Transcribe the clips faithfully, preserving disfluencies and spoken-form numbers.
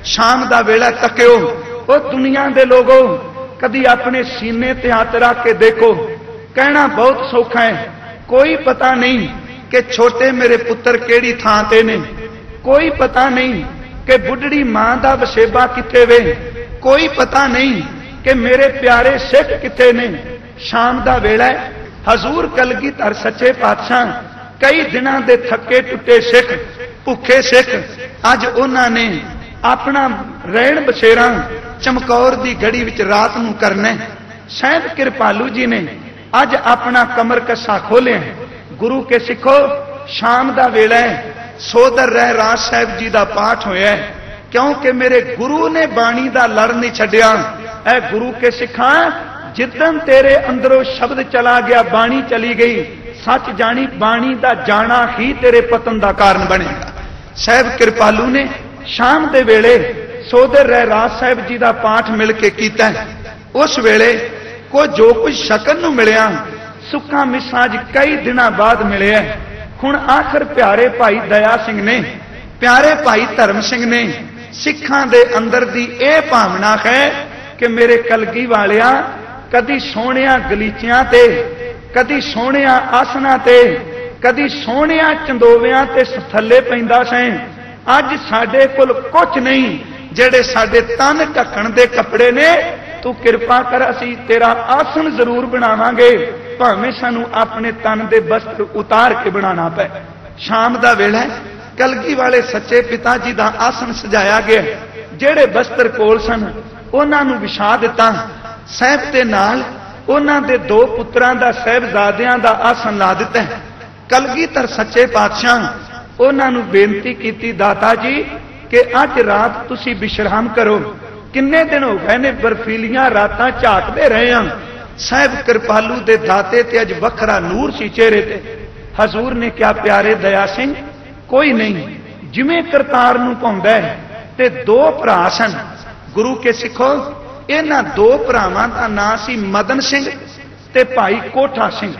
शाम दा वेला तक्यो। ओ दुनिया दे लोगो, कदी अपने सीने ते हाथ रख के देखो। कहना बहुत सौखा है, कोई पता नहीं कि छोटे मेरे पुत्र केड़ी थां ते ने, कोई पता नहीं कि बुढ़ड़ी मां दा वसेबा किथे वे, कोई पता नहीं कि मेरे प्यारे सिख किथे ने। शाम दा वेला है, हजूर कलगीधर सच्चे पातशाह कई दिनां दे थके टुटे सिख, भुखे सिख, अज उन्होंने अपना रहन बसेरा चमकौर दी गड़ी विच रात नूं करना। शायद कृपालू जी ने अज अपना कमर कसा खोले। गुरु के सिखो, शाम दा वेला है, सोदर रह राज साहब जी दा पाठ होया है, क्योंकि मेरे गुरु ने बाणी दा लड़ नहीं छड्या। ऐ गुरु के सिखा, जिदन तेरे अंदरों शब्द चला गया, बाणी चली गई, सच जानी बाणी दा जाना ही तेरे पतन दा कारण बनेगा। साहब कृपालू ने शाम दे वेले सोदर रह राज साहब जी दा पाठ मिल के कीता। उस वेले को जो कुछ शकन नूं मिलिया, सुखा मिसां अज कई दिनां बाद मिले। हुण आखिर प्यारे भाई दया सिंह ने, प्यारे भाई धर्म सिंह ने, सिखां दे अंदर दी ए भावना है कि मेरे कलगी वालिया कदी सोहणिया गलीचियां ते, कदी सोहणिया आसना ते, कदी सोहणिया चंदोवियां ते थल्ले पैंदा सैं। अज साडे कोल कुछ नहीं, जेड़े साडे तन ढकण दे कपड़े ने, तू किरपा कर असी तेरा आसन जरूर बनावांगे, भावें सानू अपने तन दे वस्त्र उतार के बनाना पै। शाम दा वेला है, कलगी वाले सच्चे पिता जी दा आसन सजाया गया। जेड़े वस्त्र कोल सन उन्हां नूं विछा दिता। साहब दे नाल उन्हां दे दो पुत्रां दा, साहबजादियां दा आसन ला दिता। कलगीधर सच्चे पातशाह उन्हां नूं बेनती कीती, दाता जी कि अज रात तुसी विश्राम करो। किन्ने दिन हो गए ने बर्फीलियां रातां झाकदे रहे हां। साहब कृपालू दे दाते ते अज वखरा नूर सी चेहरे ते। हजूर ने क्या, प्यारे दया सिंह कोई नहीं, जिवें करतार नूं पाउंदा है। ते दो भरा सन। गुरु के सिखो, इन्हां दो भरावां दा नां सी मदन सिंह ते भाई कोठा सिंह।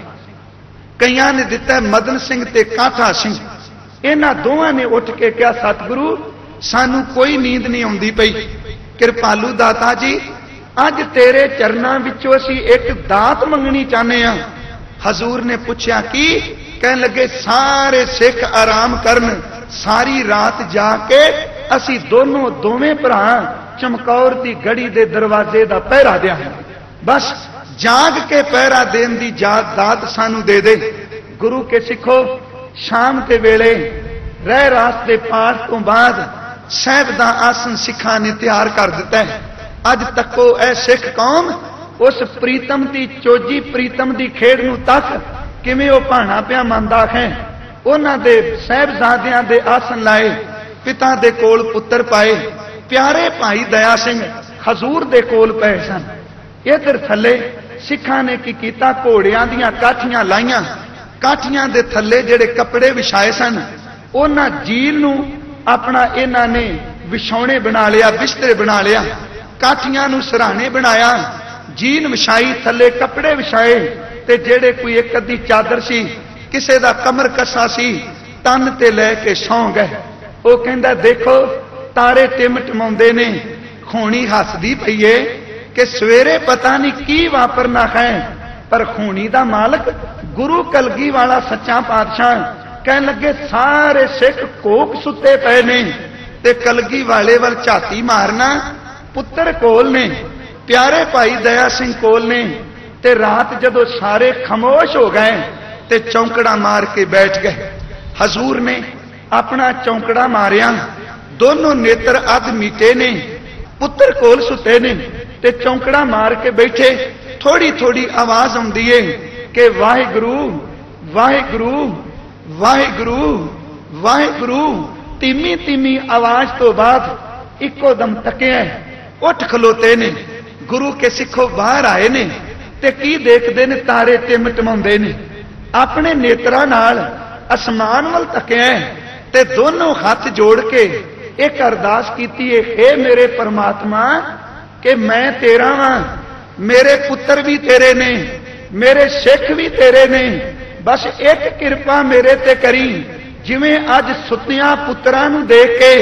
कईयां ने दिता मदन सिंह ते काठा सिंह। इन्हां दोवां ने उठ के कहा, सतगुरु सानू कोई नींद नहीं आउंदी पई। कृपालू दाता जी, अज तेरे चरनां विचों असीं एक दात मंगनी चाहते हैं। हजूर ने पूछया की? कहन लगे, सारे सिख आराम करन, सारी रात जाके असीं दोनों दोवें भरा चमकौर दी गड़ी दे दरवाजे दा पहरा देंगे। बस जाग के पहरा देन दी जात दात सानू दे दे। गुरु के सिखो, शाम के वेले रह रास दे पाठ तो बाद साहब दा आसन सिखा ने तैयार कर दिता है। अज तको ऐ सिख कौम उस प्रीतम दी चोजी प्रीतम दी खेड़ नूं तक किवें ओ भाणा पिया मंदा है। उन्हां दे साहबजादियां दे आसन लाए, पिता दे कोल पुत्र पाए। प्यारे भाई दया सिंह हजूर दे कोल पए सन। इधर थले सिखां ने की कीता, घोड़ियां दीयां काठियां लाइयां। काठियां दे थले जेड़े कपड़े विछाए सन, उन्हां जील नूं अपना इन्हां ने विछौणे बना लिया, बिस्तर बना लिया। काठियां नूं सराहने बनाया, जीन विछाई, थले कपड़े विछाए। ते जेड़े कोई एक अद्धी चादर सी, किसे दा कमर कसा सी, तन ते लैके सौ गए। वो कहंदा, देखो तारे टिम टमाउंदे ने, खूनी हसदी पई है कि सवेरे पता नहीं की वापरना है। पर खूनी दा मालक गुरु कलगी वाला सच्चा पातशाह कहन लगे, सारे सिख कोक सुते पे ने ते कलगी वाले वाल झाती मारना। पुत्र कोल ने, प्यारे भाई दया सिंह कोल ने। ते रात जदों सारे खामोश हो गए ते चौंकड़ा मार के बैठ गए। हजूर ने अपना चौंकड़ा मारिया, दोनों नेत्र अध मीटे ने, पुत्र कोल सुते ने ते चौंकड़ा मार के बैठे। थोड़ी थोड़ी आवाज आउंदी है कि वाहिगुरु वाहिगुरु वाहिगुरु वाहिगुरु। तीमी तीमी आवाज तो बाद इको दम तकिया, उठ खलोते ने। गुरु के सिखो बाहर आए ने ते की देखते ने, तारे टिम टमाउंदे ने। अपने नेत्रां नाल आसमान वल तकिया ते दोनों हाथ जोड़ के एक अरदास कीती है, हे मेरे परमात्मा कि मैं तेरा वां, मेरे पुत्र भी तेरे ने, मेरे सिख भी तेरे ने। बस एक कृपा मेरे ते करी, जिवें अज सुतियां पुत्रां नूं देख के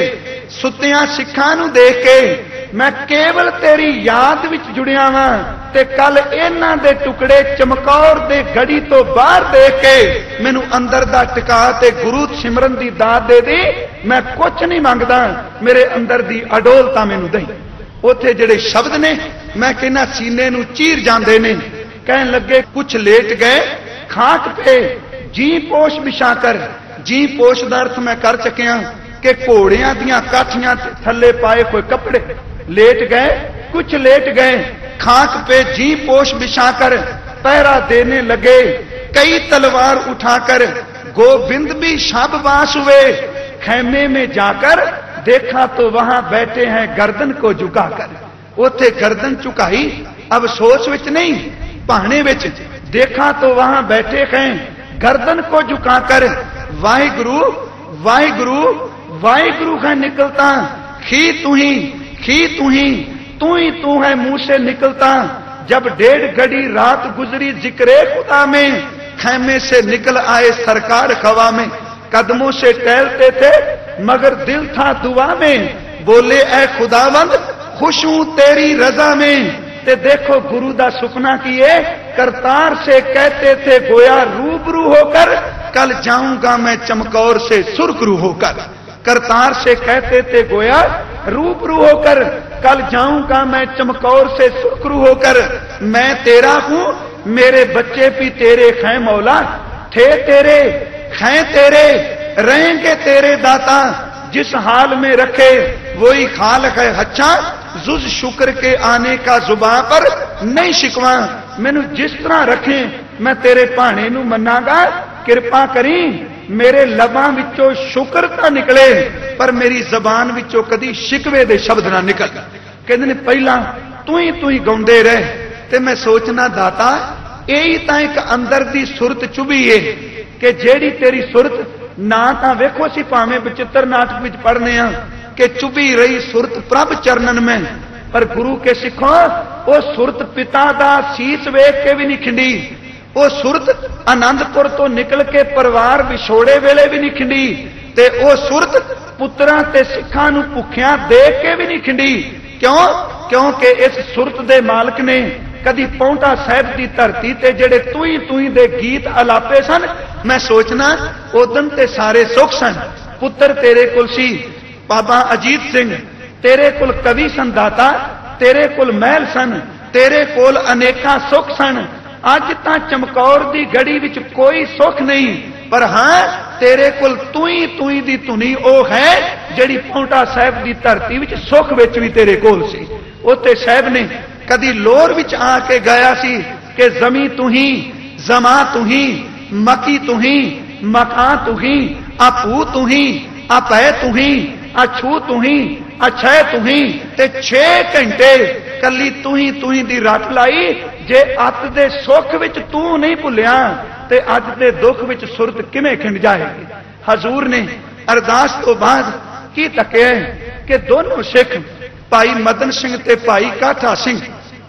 सुत्तियां सिखां नूं देख के मैं केवल तेरी याद विच जुड़िया वां ते कल इन्हां दे टुकड़े चमकौर दे गड़ी तो बाहर देख के मैनू अंदर दा टिका ते गुरु सिमरन दी दात दे दी। मैं कुछ नहीं मंगदा, मेरे अंदर दी अडोलता मैनू दई। उथे जिहड़े शब्द ने मैं कहना सीने नूं चीर जांदे ने। कहन लगे कुछ लेट गए खाक पे जी पोश बिछा कर। जी पोश दा अर्थ मैं कर चुकिया कि घोड़ियां दियां काठियां थल्ले पाए कोई कपड़े। लेट गए कुछ लेट गए खाक पे जी पोश बिछाकर पहरा देने लगे। कई तलवार उठाकर गोविंद भी शाबबाश हुए। खैमे में जाकर देखा तो वहां बैठे हैं गर्दन को झुकाकर। उथे गर्दन झुकाई अब सोच विच नहीं भाने विच। देखा तो वहां बैठे हैं गर्दन को झुकाकर। वाहिगुरु वाहिगुरु वाहिगुरु है निकलता खी तू ही खी तू ही तू ही तू है मुंह से निकलता। जब डेढ़ घड़ी रात गुजरी जिक्रे खुदा में खैमे से निकल आए सरकार खवा में। कदमों से टहलते थे मगर दिल था दुआ में। बोले ऐ खुदावंद खुश हूं तेरी रजा में। ते देखो गुरु दा सुपना किए करतार से कहते थे गोया रूबरू होकर कल जाऊंगा मैं चमकौर से सुरखरू होकर। करतार से कहते थे गोया रूबरू होकर कल जाऊंगा मैं चमकौर से सुरखरू होकर। मैं तेरा हूं मेरे बच्चे भी तेरे खे मौला। थे तेरे खे तेरे रहेंगे तेरे दाता। जिस हाल में रखे वही खाल है अच्छा। जुज शुक्र के आने का जुबान पर नहीं शिकवा। मैनू जिस तरह रखे मैं तेरे भाने नू मनागा। कृपा करी मेरे लबां विचों शुक्र तां निकले पर मेरी जबान विचों कदी शिकवे दे शब्द ना निकल। कहंदे ने पहला तू ही तू ही गाउंदे रहे ते मैं सोचना दाता यही तां एक अंदर दी सुरत चुभी है कि जेड़ी तेरी सुरत ना तां वेखो सी भावें बचित्र नाटक विच पढ़ने आ कि चुभी रही सुरत प्रभ चरणन में। पर गुरु के सिखो वो सुरत पिता दा सीस वेख के भी नहीं खिंडी। वो सुरत आनंदपुर तो निकल के परिवार विछोड़े वेले भी नहीं खिंडी। ते वो सुरत पुत्रां ते सिखां नूं भुखियां देख के भी नहीं खिंडी। क्यों? क्योंकि इस सुरत दे मालक ने कदी पौंटा साहिब की धरती ते जेड़े तुई तुई दे गीत अलापे सन। मैं सोचना उदन ते सारे सुख सन। पुत्र तेरे कुल सी बाबा अजीत सिंह, तेरे कुल कवि सन दाता, तेरे कुल महल सन, तेरे कोल अनेका सुख सन। अज तां चमकौर दी गड़ी विच कोई सुख नहीं पर हां तेरे कुल तुई तुई दी धुनी ओ है जिहड़ी पौंटा साहिब दी धरती विच सुख विच भी तेरे कोल सी। उत्ते साहिब ने कदी लोर विच आके गाया सी कि जमी तू ही जमा तू ही मकी तू ही मका तू ही आपू तू ही अपै तू ही अछू तू ही अछै तू ही। ते छे घंटे कली तू ही तू ही दी रट लाई। जे अत दे सुख विच तू नहीं भुलिया ते अज दे दुख विच सुरत किवें खिंड जाएगी। हजूर ने अरदास तो बाद की तकिया कि दोनों सिख भाई मदन सिंह ते भाई काठा सिंह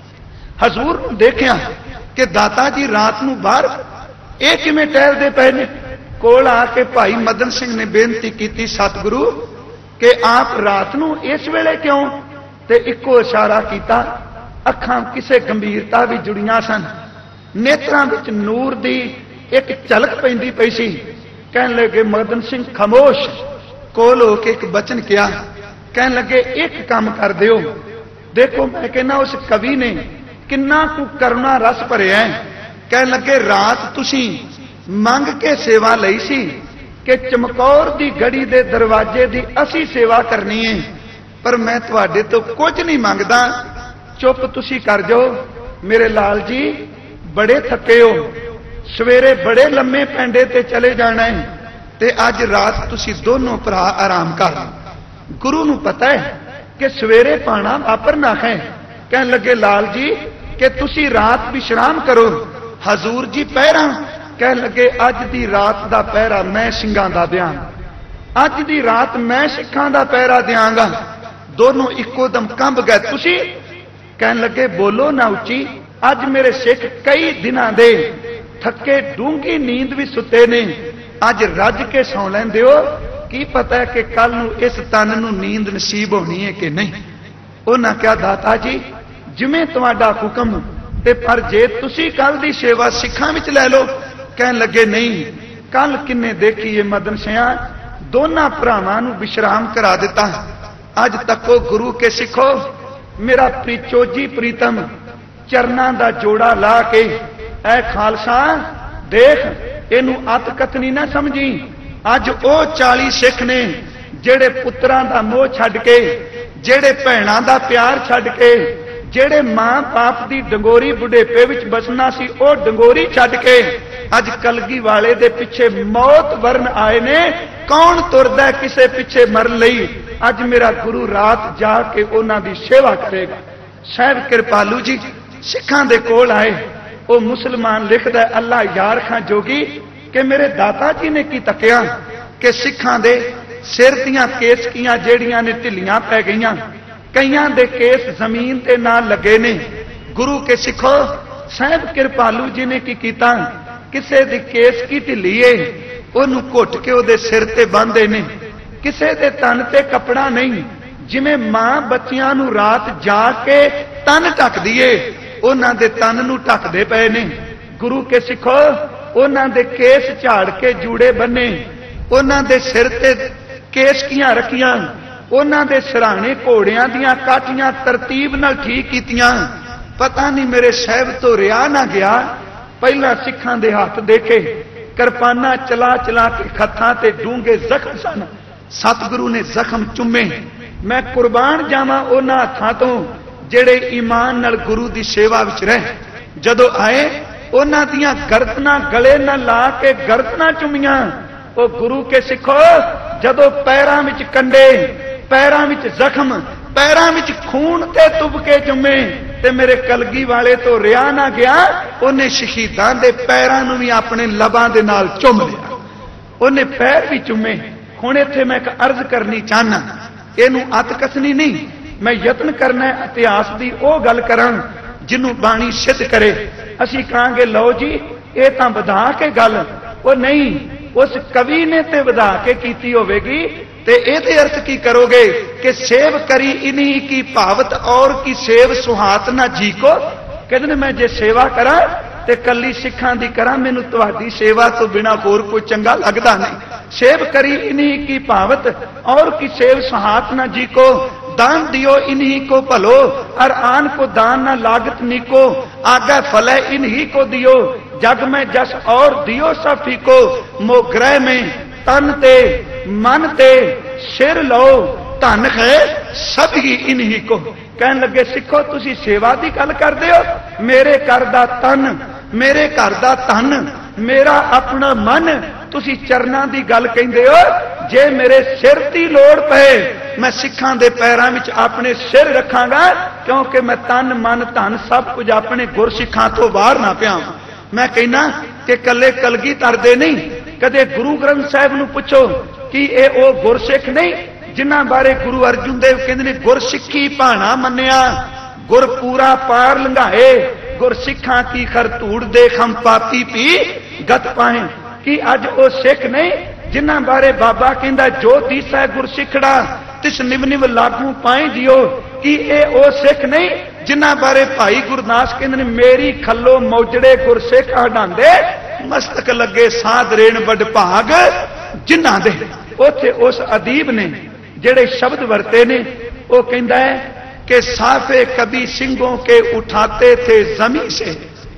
हजूर नूं देखिया कि दाता जी रात नूं बाहर ये किवें टहलदे पए ने। कोल आके भाई मदन सिंह ने बेनती की सतगुरु कि आप रात नूं इस वेले क्यों? ते इको इशारा किया। अखां किसे गंभीरता भी जुड़ियां सन। नेत्रां विच नूर दी एक झलक पैंदी पई सी। कहन लगे मदन सिंह खामोश। कोल हो के एक बचन किया। कहन लगे एक काम कर दिओ। देखो मैं कहना उस कवि ने किन्ना कु करुणा रस भरिया है। कहन लगे रात तुसी मंग के सेवा लई सी कि चमकौर दी गड़ी दे दरवाजे दी असी सेवा करनी है पर मैं तुहाडे तो कुछ नहीं मंगदा। चुप तुसी कर जाओ। मेरे लाल जी बड़े थके हो, सवेरे बड़े लम्मे पैंडे ते चले जाना है ते अज रात तुसी दोनों भरा आराम कर। गुरु नूं पता है कि सवेरे पाना वापरना है। कहन लगे लाल जी कि तुसी रात विश्राम करो। हजूर जी पहरा। कह लगे अज दी रात दा पहरा मैं सिंघां दा दियां। अज दी रात मैं सिखां दा पहरा दियांगा। दोनों इको दम कंब गए। तुसी कहन लगे बोलो ना उची। अज मेरे सिख कई दिनां दे थके डूंगी नींद भी सुते ने। अज रज के सौ लैंदे हो की पता है कि कल नू इस तन नू नींद नसीब होनी है कि नहीं। उन्हें क्या दाता जी जिमें तुहाडा हुक्म ते पर जे तुसी कल दी सेवा सिखां विच लै लो। कहन लगे नहीं कल किन्ने देखी है मदन सिया दोनों भरावां नू विश्राम करा दिता। अज तको गुरु के सिखो मेरा प्रीचोजी प्रीतम चरना दा जोड़ा ला के ऐ खालसा देख इनू अत कथनी ना समझी। अज ओ चाली सिख ने जेड़े पुत्रां दा मोह छड्ड के जेड़े भैणां दा प्यार छड्ड के जेड़े मां बाप दी डंगोरी बुढ़ेपे विच बसना सी ओ डंगोरी छड्ड के अज कलगी वाले दे पिछे मौत वरन आए ने। कौन तुरदा किसे पिछे मरन लई। अज मेरा गुरु रात जाके उन्हां दी सेवा करेगा। साहिब कृपालू जी सिखां दे कोल आए। वो मुसलमान लिखदा अल्लाह यार खां जोगी कि मेरे दाता जी ने की तकिया कि सिखां दे सिर दियां केसकियां जेड़ियां ने ढिलियां पै गईयां कईयां दे केस जमीन ते ना लगे ने। गुरु के सिखो साहिब कृपालू जी ने की कीता किसे दी केस की ढिली है ओनू घुट के ओदे सिर ते बांधे ने। किसे दे तन ते कपड़ा नहीं जिवें मां बच्चियां नू रात जाके तन ढकदी है उन्हां दे तन नू ढकदे पए ने। गुरु के सिखो उन्हां दे केस झाड़ के जूड़े बन्ने उन्हां दे सिर ते केसकियां रखियां उन्हां दे सिरहाणे घोड़ियां दियां काठियां तरतीब नाल ठीक कीतियां। पता नहीं मेरे साहिब तो रिहा ना गया। पहला सिखां दे हाथ देखे किरपाना चला चला के खत्तां ते डूंगे जख्म सन। सतगुरु ने जख्म चुमे। मैं कुर्बान जावां उन्हां हत्थां तो जेड़े ईमान नाल गुरु दी सेवा विच रह। जदों आए उन्हां दियां गर्दनां गले नाल ला के गर्दनां चुमियां। ओ गुरु के सिखो जदों पैरां विच कंडे पैरां विच जख्म पैरां विच खून ते तुबके जुमे ते मेरे कलगी वाले तो रिहा ना गया। उन्हें शहीदां दे पैरां नूं भी अपने लबां दे नाल चुम लिया। उन्हें पैर भी चुमे। हुण इत्थे मैं एक अर्ज करनी चाहना इनू अत कसनी नहीं। मैं यत्न करना है इतिहास की वह गल करां जिन्हों बाणी सिद्ध करे। असीं कहांगे लो जी ये तां वधा के गल वो नहीं उस कवि ने ते वधा के कीती होवेगी ते इहदे अर्थ की करोगे कि सेव करी इन्हीं की भावत और की सेव सुहात ना जी को। कहते मैं जे सेवा करा ते कली सिखां दी करा मैनू तुहाडी सेवा तो बिना होर कोई चंगा लगदा नहीं। सेव करी इन्हीं की भावत और की सेव सुहात ना जी को। दान दियो इन्हीं को भलो और आन को दान ना लागत निको। आगे फले इन्हीं को दियो जग में जस और दियो सफी को। मोग्रह में तन ते मन ते सिर लो धन है सब ही इन्हीं को। कहन लगे सिखो तुसी सेवा की गल करदे हो मेरे घर दा तन मेरे घर दा धन मेरा अपना मन तुसी चरना की गल कहिंदे हो। जे मेरे सिर की लोड़ पए मैं सिखां दे पैरां विच अपने सिर रखांगा क्योंकि मैं तन मन धन सब कुछ अपने गुरसिखां तो बाहर ना पिया। मैं कहना कि कले कलगी तरदे नहीं। कदे गुरु ग्रंथ साहिब नूं पुछो कि ये ओ गुरसिख नहीं जिन्हां बारे गुरु अर्जुन देव कहंदे ने गुरसिखी भाणा मन्निया गुर पूरा पार लंघाए गुर सिखां की खरतूड़ देख हम पापी पी गत पाए। कि अज ओ सिख नहीं जिन्हां बारे बाबा कहंदा जो दीसा गुर सिखड़ा तिस निव निव लागू पाए जियो। कि ए ओ सिख नहीं जिन्हां बारे भाई गुरदास कहंदे ने मेरी खल्लो मौजड़े गुर सिख हडांदे मस्तक लगे साध रेण वड भाग जिन्हां दे। उथे उस अदीब ने जेड़े शब्द वरते ने वो कहंदा है कि साफे कभी सिंगों के उठाते थे जमी से।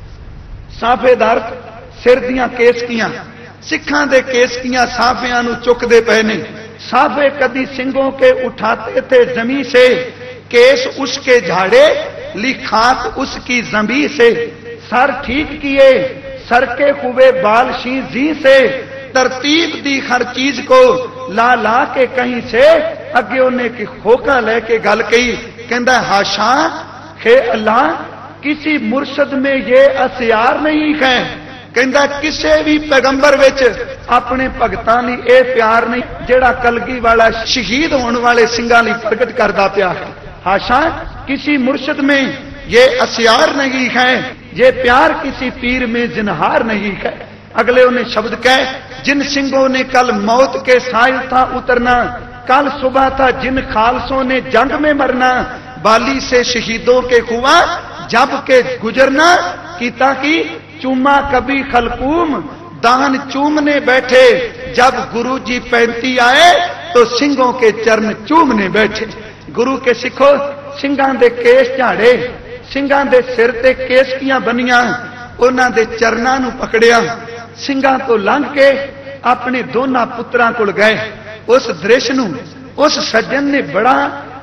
साफेदार सिर दियां केसकियां सिखां दे केसकियां साफियां नूं चुकदे पए ने। साफे कभी सिंगों के उठाते थे जमी से केस उसके झाड़े ली खाक उसकी जमी से। सर ठीक किए सर के हुए बाल शी जी से तरतीब दी हर चीज को ला ला के कहीं से। अगे उन्हें की होका लेके गल कही कहंदा हाशा हे अल्लाह किसी मुर्शद में ये असियार नहीं है। कहंदा किसे भी पैगंबर विच अपने भगतां लई ए प्यार नहीं जेड़ा कलगी वाला शहीद होने वाले सिंगां लई प्रगट करदा पिया है। हाशा किसी मुर्शद में ये असियार नहीं है ये प्यार किसी पीर में जिनहार नहीं है। अगले उन्हें शब्द कहे, जिन सिंहों ने कल मौत के साहिल था उतरना, कल सुबह था जिन खालसों ने जंग में मरना, बाली से शहीदों के हुआ जब के गुजरना, कीता की चूमा कभी खलकूम दान चूमने बैठे, जब गुरु जी पैंती आए तो सिंहों के चरण चूमने बैठे। गुरु के सिखो ਸਿੰਘਾਂ ਦੇ ਕੇਸ ਝਾੜੇ, ਸਿੰਘਾਂ ਦੇ ਸਿਰ ਤੇ ਕੇਸਕੀਆਂ ਬੰਨੀਆਂ, ਉਹਨਾਂ ਦੇ ਚਰਨਾਂ ਨੂੰ ਪਕੜਿਆ, ਸਿੰਘਾਂ ਤੋਂ ਲੰਘ ਕੇ ਆਪਣੇ ਦੋਨਾਂ ਪੁੱਤਰਾਂ ਕੋਲ ਗਏ। ਉਸ ਦ੍ਰਿਸ਼ ਨੂੰ ਉਸ ਸੱਜਣ ਨੇ ਬੜਾ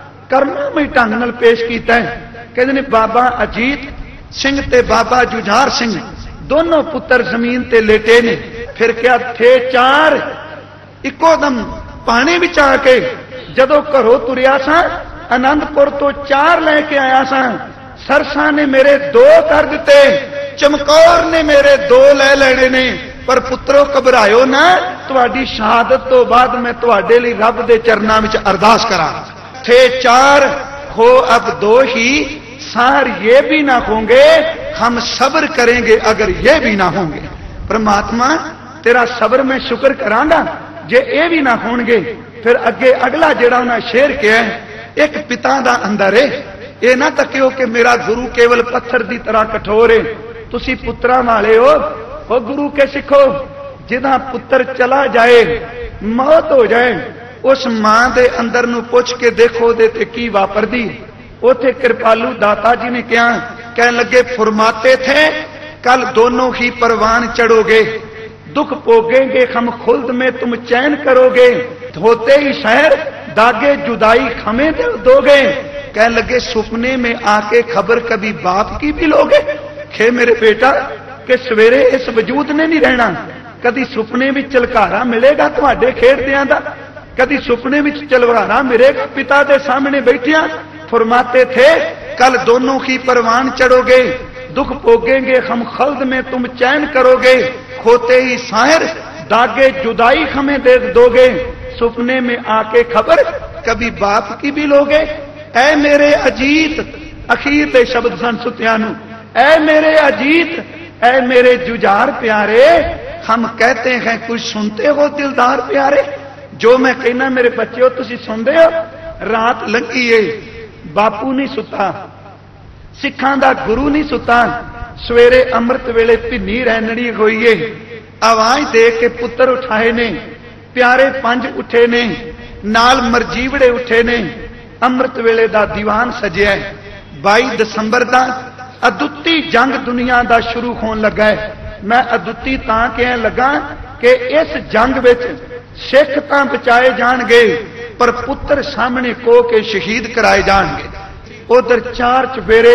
ਕਰਮਾਮਈ ਢੰਗ ਨਾਲ ਪੇਸ਼ ਕੀਤਾ ਹੈ। ਕਹਿੰਦੇ ਨੇ ਬਾਬਾ ਅਜੀਤ ਸਿੰਘ ਤੇ ਬਾਬਾ ਜੁਝਾਰ ਸਿੰਘ ਦੋਨੋਂ ਪੁੱਤਰ ਜ਼ਮੀਨ ਤੇ ਲੇਟੇ ਨੇ। ਫਿਰ ਕਿਹਾ ਥੇ ਚਾਰ, ਇੱਕੋ ਦਮ ਪਾਣੀ ਵਿੱਚ ਆ ਕੇ ਜਦੋਂ ਘਰੋਂ ਤੁਰਿਆ ਸਾਂ, आनंदपुर तो चार लेके आया सा, सरसा ने मेरे दो कर दिते, चमकौर ने मेरे दो ले लेने ने, पर पुत्रो घबरायो ना, तुहाडी शहादत तो बाद मैं तुहाडे लई रब दे चरनां विच अरदास करा। थे चार हो अब दो ही, सार ये भी ना होंगे, हम सब्र करेंगे अगर ये भी ना होंगे। परमात्मा तेरा सब्र मैं शुक्र करांगा, जे ये भी ना होंगे। फिर अगे अगला जेड़ा उन्हें शेर किया है, एक पिता दा अंदर है, ये ना तकियो कि मेरा गुरु केवल पत्थर की तरह कठोर है, तुसी पुत्रा वाले हो। वो गुरु के सिखो जिदा पुत्र चला जाए, मौत हो जाए, उस मां दे अंदर नू पुछ के देखो दे ते की वापरदी। उथे कृपालू दाता जी ने कहा, कह लगे फरमाते थे कल दोनों ही परवान चढ़ोगे, दुख भोगेंगे हम खुल्द में तुम चैन करोगे, होते ही शहर दागे जुदाई खमे दोगे। कह लगे सुपने में आके खबर कभी बाप की भी लोगे। खे मेरे बेटा कि सवेरे इस वजूद ने नहीं रहना, कभी सुपने में झलकारा मिलेगा तुहाडे खेड़दियां दा, कभी सुपने में झलकारा मिलेगा पिता के सामने बैठिया। फरमाते थे कल दोनों ही परवान चढ़ोगे, दुख भोगेंगे हम खल्द में तुम चैन करोगे, खोते ही साहिर दागे जुदाई हमें दे दोगे, सुपने में आके खबर कभी बाप की भी लोगे। ऐ मेरे अजीत, अखीर दे शब्द सन सुतियां नू, ऐ मेरे अजीत, ऐ मेरे जुझार प्यारे, हम कहते हैं कुछ सुनते हो दिलदार प्यारे। जो मैं कहना मेरे बच्चे हो तुसी सुनते हो। रात लंघी है, बापू नहीं सुता, सिखां दा गुरु नहीं सुता, सवेरे अमृत वेले भिन्नी रैनड़ी होई है, आवाज दे के पुत्र उठाए ने, प्यारे पंज उठे ने, नाल मरजीवड़े उठे ने, अमृत वेले दा दीवान सजिया है। बाई दसंबर दा अदुੱਤੀ जंग दुनिया दा शुरू होन लगा है। मैं अदुੱਤੀ तां कह लगा कि इस जंग विच सिख तां बचाए जाणगे, पर पुत्र सामने को के शहीद कराए जाणगे। उधर चार चफेरे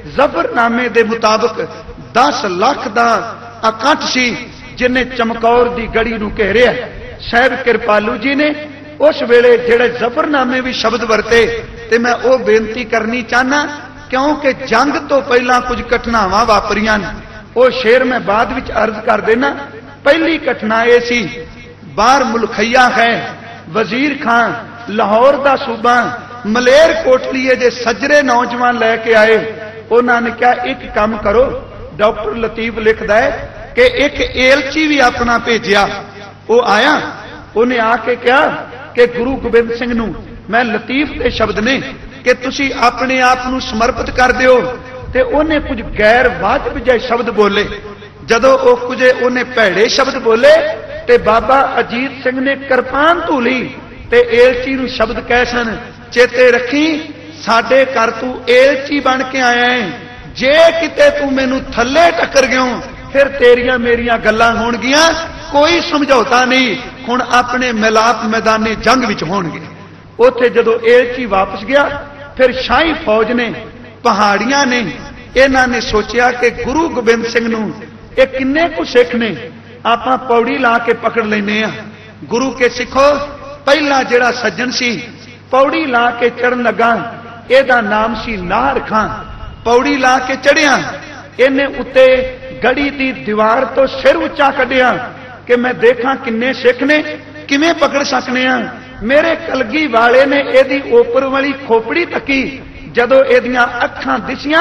जफरनामे दे मुताबिक दस लाख दा इकट्ठ सी, जिन्हें चमकौर दी गड़ी नूं घेरिया। साहिब कृपालू जी ने उस वेले जेड़े जफरनामे भी शब्द वरते, ते मैं वो बेनती करनी चाहना, क्योंकि जंग तो पहला कुछ घटनावां वापरियां ने, वो शेर मैं बाद विच अर्ज कर देना। पहली घटना यह सी, बाहर मुलखैया है, वजीर खान लाहौर दा सूबा मलेर कोटलीए जे सजरे नौजवान लैके आए। उन्होंने कहा एक काम करो, डॉक्टर लतीफ लिखता है कि एक एलची भी अपना भेजिया। वो आया, उन्हें आके कहा कि गुरु गोबिंद सिंह नूं मैं लतीफ के शब्द ने कि तुसी अपने आप नूं समर्पित कर दिओ। ते उन्हें कुछ गैर वाजिब जे शब्द बोले। जदों वो कुछ उन्हें भैड़े शब्द बोले ते बाबा अजीत सिंह ने किरपान धूली ते एलची नूं शब्द कह सन, चेते रखी साडे घर तू एलची बन के आया है, जे किते तू मैनू थले टक्कर गयो फिर तेरिया मेरिया गल्लां होणगियां, कोई समझौता नहीं, हुण अपने मिलाप मैदाने जंग विच होणगे। उत्थे जदों एलची वापस गया, फिर शाही फौज ने पहाड़ियां ने इन्हां ने सोचिया कि गुरु गोबिंद सिंह नूं ये किन्ने कु सिख ने, आपां पौड़ी ला के पकड़ लैने आ। गुरु के सिखो पहला जिहड़ा सज्जन सी पौड़ी ला के चढ़न लगा, एदा नाम सी नाहर खां। पौड़ी ला के चढ़िया, इन्हें उत्ते गड़ी दी दीवार तो सिर उच्चा कढ़िया कि मैं देखा किन्ने सिख ने, किवें पकड़ सकने आ। मेरे कलगी वाले ने एदी ओपर वाली खोपड़ी तकी, जदों एदियां अखां दिसियां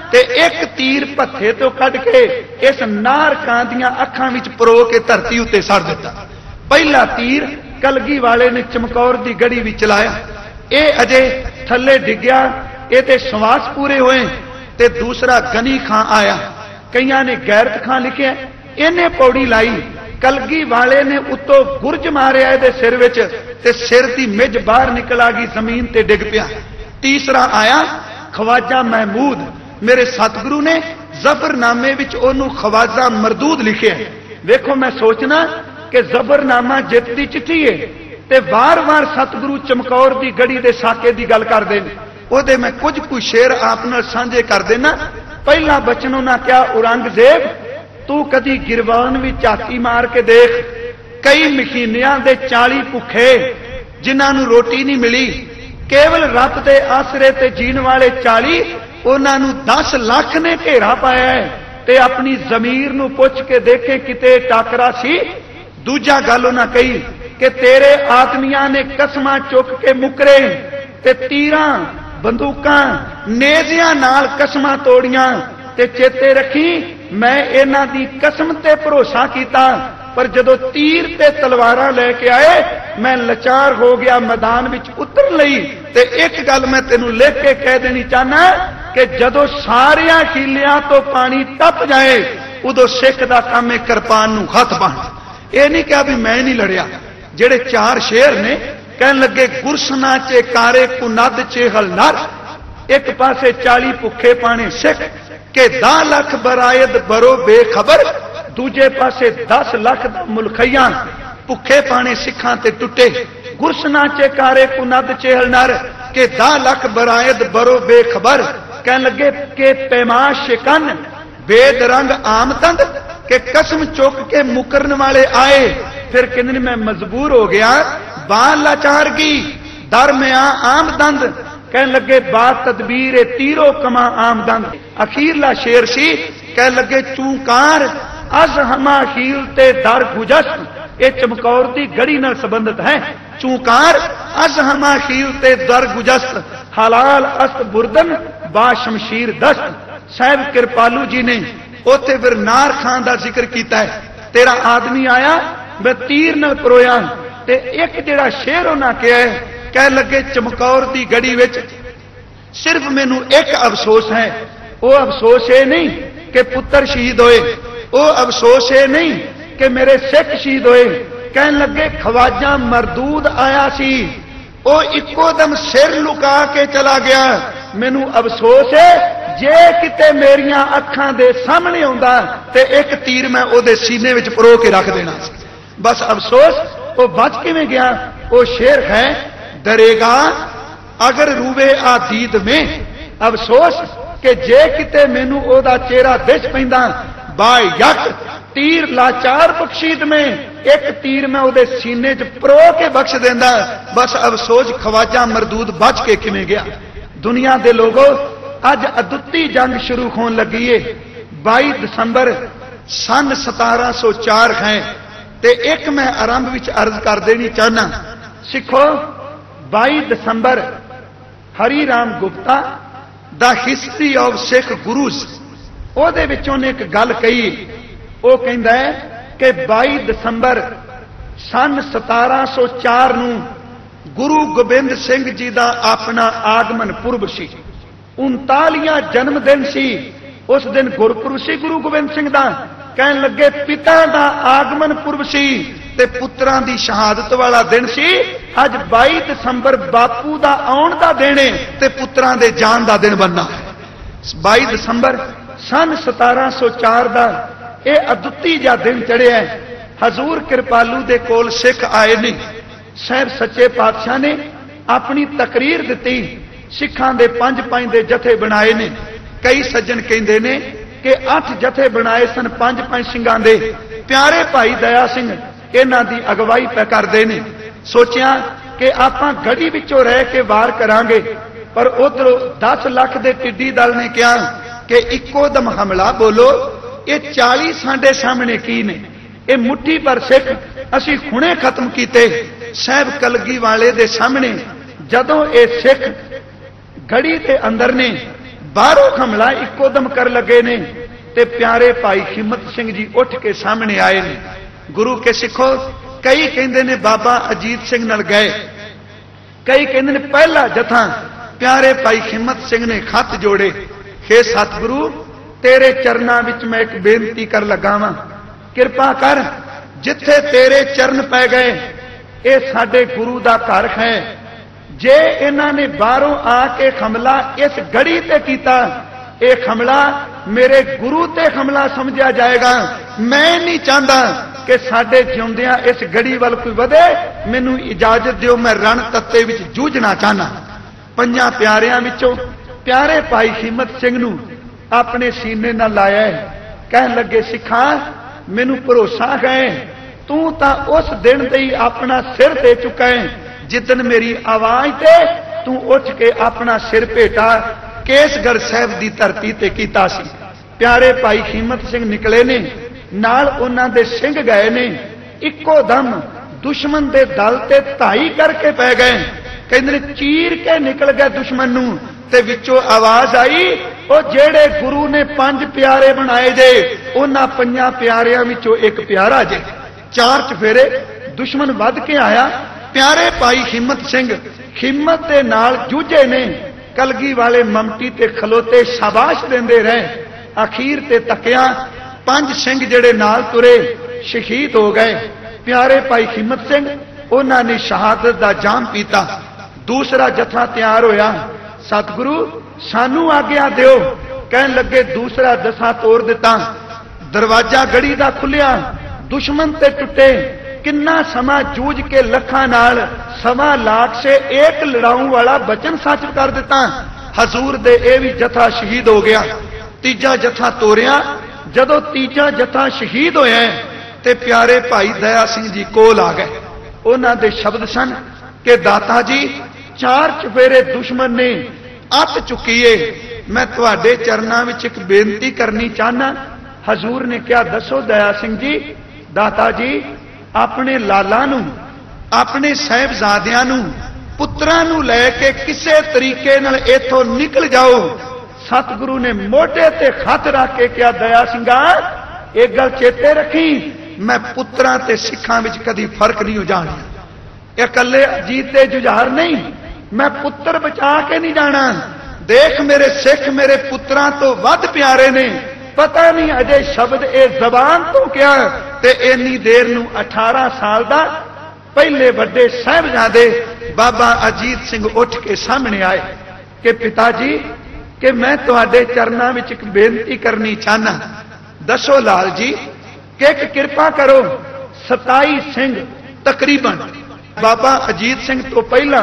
ते एक तीर भत्थे तो कट के इस नारकां दियां अखां विच परो के धरती उत्ते सड़ दिता। पहला तीर कलगी वाले ने चमकौर दी गड़ी विच चलाया, ये अजे थले डिग्या, ये ते श्वास पूरे होए। ते दूसरा गनी खां आया, कईयां ने गैरत खां लिखिया, इन्हें पौड़ी लाई, कलगी वाले ने उत्तों गुरज मारिया इहदे सिर विच ते सिर दी मिज बाहर निकल आ गई, जमीन ते डिग पिया। तीसरा आया ख्वाजा महमूद, मेरे सतगुरु ने जफरनामे विच ओनू ख्वाजा मरदूद लिखिया। देखो मैं सोचना कि जफरनामा जित दी चिट्ठी है ते वार वार सतगुरु चमकौर दी गड़ी दे साके दी गल करदे ने, ओदे मैं कुछ कुछ शेर आप नाल सांझे कर देना। पहला बचन उन्हां क्या, औरंगजेब तू कदी गिरवान भी झाती मार के देख, कई महीनियां दे चाली भुखे जिन्हां नूं रोटी नहीं मिली, केवल रब दे आसरे ते जीण वाले चाली, उन्हां नूं दस लाख ने घेरा पाया है। ते अपनी जमीर नूं पुछ के देखे किते टाकरा सी। दूजा गल उन्हां कही कि तेरे आदमियां ने कसमां चुक के मुकरे ते तीरां बंदूकां नेजियां नाल कसमां तोड़ियां, ते चेते रखी मैं इन्हां दी कसम ते भरोसा कीता, पर जदों तीर ते तलवारां लेके आए मैं लाचार हो गया मैदान विच उतर लई। ते एक गल मैं तेनू लिख के कह देनी चाहना कि जदों सारियां कीलियां तो पानी टप जाए उदों सिख दा काम है किरपान नूं हथ बन। ये नहीं कहा भी मैं नहीं लड़िया। जेड़े चार शेर ने कहन लगे गुरसना चे कारे कुनद चे हलनर, एक पासे चाली भुखे पाने सिख के दा लख बरायद बरो बेखबर, दूजे पासे दस लख दा मुलखैया भुखे पाने सिखां ते टुटे। गुरसना चे कारे कुनद चे हलनर के दा लख बरायद बरो बेखबर, कहन लगे के पैमाश शिकन बेद रंग आमदंद के कसम चुक के मुकरन वाले आए। फिर कहने मैं मजबूर हो गया, बाल लाचार की दर में आ आमदंद, कहने लगे बात तदबीर तीरो कमा आमदंद। अखीरला शेर सी, कह लगे चूकार अज हमा हील ते दर गुजस्त, ये चमकौर की गड़ी नाल संबंधित है। चूकार अज हमा हील ते दर गुजस्त, हलाल अस्त बुरदन बा शमशीर दस्त। साहब कृपालू जी ने उत्थे फिर नार खान का जिक्र किया है, तेरा आदमी आया मैं तीर न परोया। ते एक जेड़ा शेर उन्हें कहा है, कह लगे चमकौर की गड़ी विच सिर्फ मैनू एक अफसोस है, वो अफसोस ये नहीं कि पुत्र शहीद होए, वो अफसोस ये नहीं कि मेरे सिख शहीद होए। कह लगे ख्वाजा मरदूद आया सी, वो इको दम सिर लुका के चला गया। मैनू अफसोस है जे किते मेरियां अखां दे सामने आउंदा ते एक तीर मैं ओदे सीने विच परो के रख देना सी। बस अफसोस वो बच किवें गया। वो शेर है, डरेगा अगर रूवे आदीद में, अफसोस कि जे किते मैनू ओदा चेहरा दिस पैंदा, बा यक तीर लाचार बख्शीद में, एक तीर मैं ओदे सीने च परो के बख्श देंदा। बस अफसोस ख्वाजा मरदूद बच के किवें गया। दुनिया दे लोगों अज अदुੱਤੀ जंग शुरू होने लगी है। बाई दिसंबर सन सतारा सौ चार है। ते एक मैं आरंभ विच अर्ज कर देनी चाहना, सिखो by December Hari Ram Gupta the history of Sikh gurus, ओहदे विच उहने एक गल कही। वो कहंदा है कि बाई दिसंबर सन सतारा सौ चार नूं गुरु गोबिंद सिंह जी का अपना आगमन पुरब सी, उनतालियां जन्मदिन सी। उस दिन गुरपुरब सी गुरु गोबिंद सिंह का। कहन लगे पिता का आगमन पुरब सी ते पुत्रां दी शहादत वाला दिन सी। अज बाई दिसंबर बापू का आउण का दिन है ते पुत्रां दे जान का दिन बनना है। बाई दिसंबर सन सतारा सौ चार का यह अदुੱਤੀ जा दिन चढ़िया है। हजूर कृपालू दे कोल सिख आए ने, साहब सच्चे पातशाह ने अपनी तकरीर दी, सिखां दे पंज पंज दे जथे बनाए ने। कई सज्जन कहते ने कि अठ जथे बनाए सन पंज पंज सिंगां दे। प्यारे भाई दया सिंह इन्हां दी अगवाई पे करते ने। सोचिया कि आपां गड़ी विचों रह के वार करांगे, पर उधरों दस लाख दे टिड्डी दल ने कहा कि इको दम हमला बोलो। ये चाली साडे सामने की ने, ये मुट्ठी पर सिख असी हुणे खत्म कीते। साहब कलगी वाले दे सामने जदों ये सिख गड़ी के अंदर ने बाहरों हमला इकोदम कर लगे ने ते प्यारे भाई हिम्मत सिंह जी उठ के सामने आए ने। गुरु के सिखो कई कहते ने बाबा अजीत सिंह नाल गए, कई कहते ने पहला जथा प्यारे भाई हिम्मत सिंह ने खत जोड़े, हे सतगुरु तेरे चरना विच मैं एक बेनती कर लगा वां, किरपा कर जिथे तेरे चरण पै गए ये साडे गुरु दा घर है, जे इन्हां ने बाहरों आके हमला इस गड़ी ते कीता, ये हमला मेरे गुरु ते हमला समझा जाएगा। मैं नहीं चाहता कि साडे जिउंदियां इस गड़ी वाल कोई वधे, मैनू इजाजत दिओ, मैं रण तत्ते विच जूझना चाहना। पंजां प्यारियां विचों प्यारे भाई हिम्मत सिंह नू अपने सीने नाल लाया, कहन लगे सिखा मैनू भरोसा है तू तां उस दिन ते ही अपना सिर दे चुका है जिदन मेरी आवाज ते तू उठ के अपना सिर भेटा केसगढ़ साहब की धरती ते कीता सी। प्यारे भाई हिम्मत सिंह निकले ने, नाल उन्हां दे सिंह गए ने, इक्को दम दुश्मन दे दल ते धाई करके पै गए, कहंदे चीर के निकल गए दुश्मन नू, ते विचों आवाज आई ओ जेड़े गुरु ने पंज प्यारे बनाए जे उन्हां पंजां प्यारियां विचों एक प्यारा जे। चार चफेरे दुश्मन वध के आया, प्यारे भाई हिम्मत सिंह हिम्मत दे नाल जूझे ने, कलगी वाले ममटी ते खलोते शाबाश देंदे रहे, अखीर ते तकिया पंज सिंह जेड़े नाल तुरे शहीद हो गए। प्यारे भाई हिम्मत सिंह उन्हां ने शहादत दा जाम पीता। दूसरा जथा तैयार होया, सतगुरु सानू आग्या दिओ, कहन लगे दूसरा दसा तोड़ दिता, दरवाजा गड़ी दा खुलिया, दुश्मन ते टुटे, किन्ना समा जूझ के लखा नाल सवा लाख से एक लड़ाऊ वाला बचन सच कर दिता। हजूर दे ए भी जथा शहीद हो गया। तीजा जथा तोड़िया, जदों तीजा जथा शहीद होया ते प्यारे भाई दया सिंह जी कोल आ गए। उन्हां दे शब्द सन कि दाता जी चार चफेरे दुश्मन ने अत चुकी है, मैं तुहाडे चरनां विच एक बेनती करनी चाहना। हजूर ने क्या दसो दया सिंह जी। दाता जी अपने लाला नू अपने साहिबजादियां नू पुत्रां नू लैके किसे तरीके नाल इथों निकल जाओ। सतगुरु ने मोढे ते खत रख के क्या दया सिंघा एक गल चेते रखी, मैं पुत्रां ते सिखां विच कदी फर्क नहीं हो जाना। ये कल्ले अजीत ते जुझार नहीं, मैं पुत्र बचा के नहीं जाना। देख मेरे सिख मेरे पुत्रां तो वध प्यारे ने, पता नहीं अजे शब्द ए जबान तो क्या ते इन्नी देर नू अठारह साल दा पहले बड़े साहिबजादे बाबा अजीत सिंह उठ के सामने आए कि पिताजी कि मैं तुहाडे चरनां विच एक बेनती करनी चाहना। दसो लाल जी कि एक किरपा करो। सताई सिंह तकरीबन बाबा अजीत सिंह तो पहला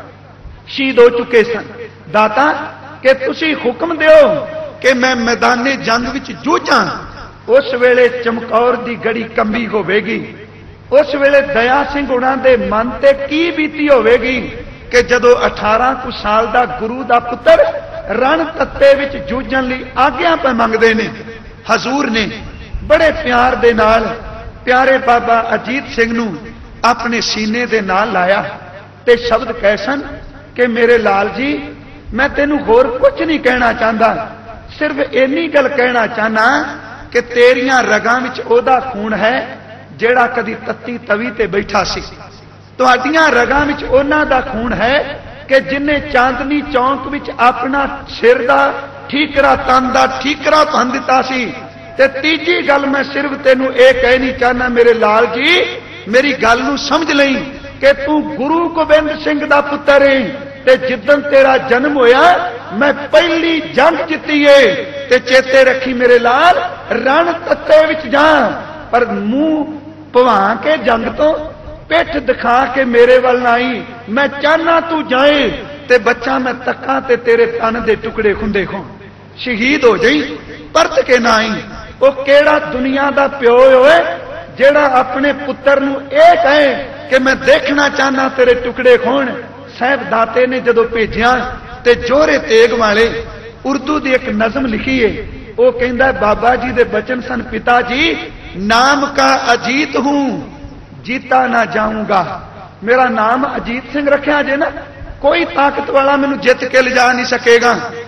शहीद हो चुके सन। दाता कि तुसी हुक्म दिओ कि मैं मैदाने जंग विच जूझां। उस वेले चमकौर दी गड़ी कंबी होवेगी। उस वेले दया सिंह उन्हां दे मन ते की बीती होवेगी कि जदों अठारह कुछ साल दा गुरु दा पुत्र रण तत्ते विच जूझण लई आग्या पे मंगदे ने। हजूर ने बड़े प्यार दे नाल प्यारे बाबा अजीत सिंह नू अपने सीने दे नाल लाया ते शब्द कैसन कि मेरे लाल जी मैं तेनू होर कुछ नहीं कहना चाहता, सिर्फ इन्नी गल कहना चाहना कि तेरियां रगां विच ओदा खून है जेड़ा कदी तत्ती तवी ते बैठा सी। तुहाडियां रगां विच ओना दा खून है कि जिन्हें चांदनी चौंक विच अपना सिर दा ठीकरा तन दा ठीकरा भन दिता सी। ते तीजी गल मैं सिर्फ तेनू ये कहनी चाहना मेरे लाल जी, मेरी गल नू समझ लई कि तू गुरु गोबिंद सिंह दा पुत्र है ते जिदन तेरा जन्म होया मैं पहली जंग जीती है। ते चेते रखी मेरे लाल रण तत्ते विच जा पर मुंह भवा के जंग तो पिठ दिखा के मेरे वाल ना आई। मैं चाहना तू जाए ते बच्चा मैं तक्का ते तेरे तन दे टुकड़े खुंदे खो शहीद हो जाई परत के ना आई। वो केड़ा दुनिया दा प्यो होए जेड़ा अपने पुत्र नू ए कहे कि मैं देखना चाहना तेरे टुकड़े खोण। साहब दाते ने जदों भेजिया ते जोरे तेग वाले उर्दू की एक नज़म लिखी है। वो कहंदा बाबा जी दे बचन सन, पिता जी नाम का अजीत हूं जीता ना जाऊंगा। मेरा नाम अजीत सिंह रखा जे ना, कोई ताकत वाला मैनू जित के ले जा नहीं सकेगा।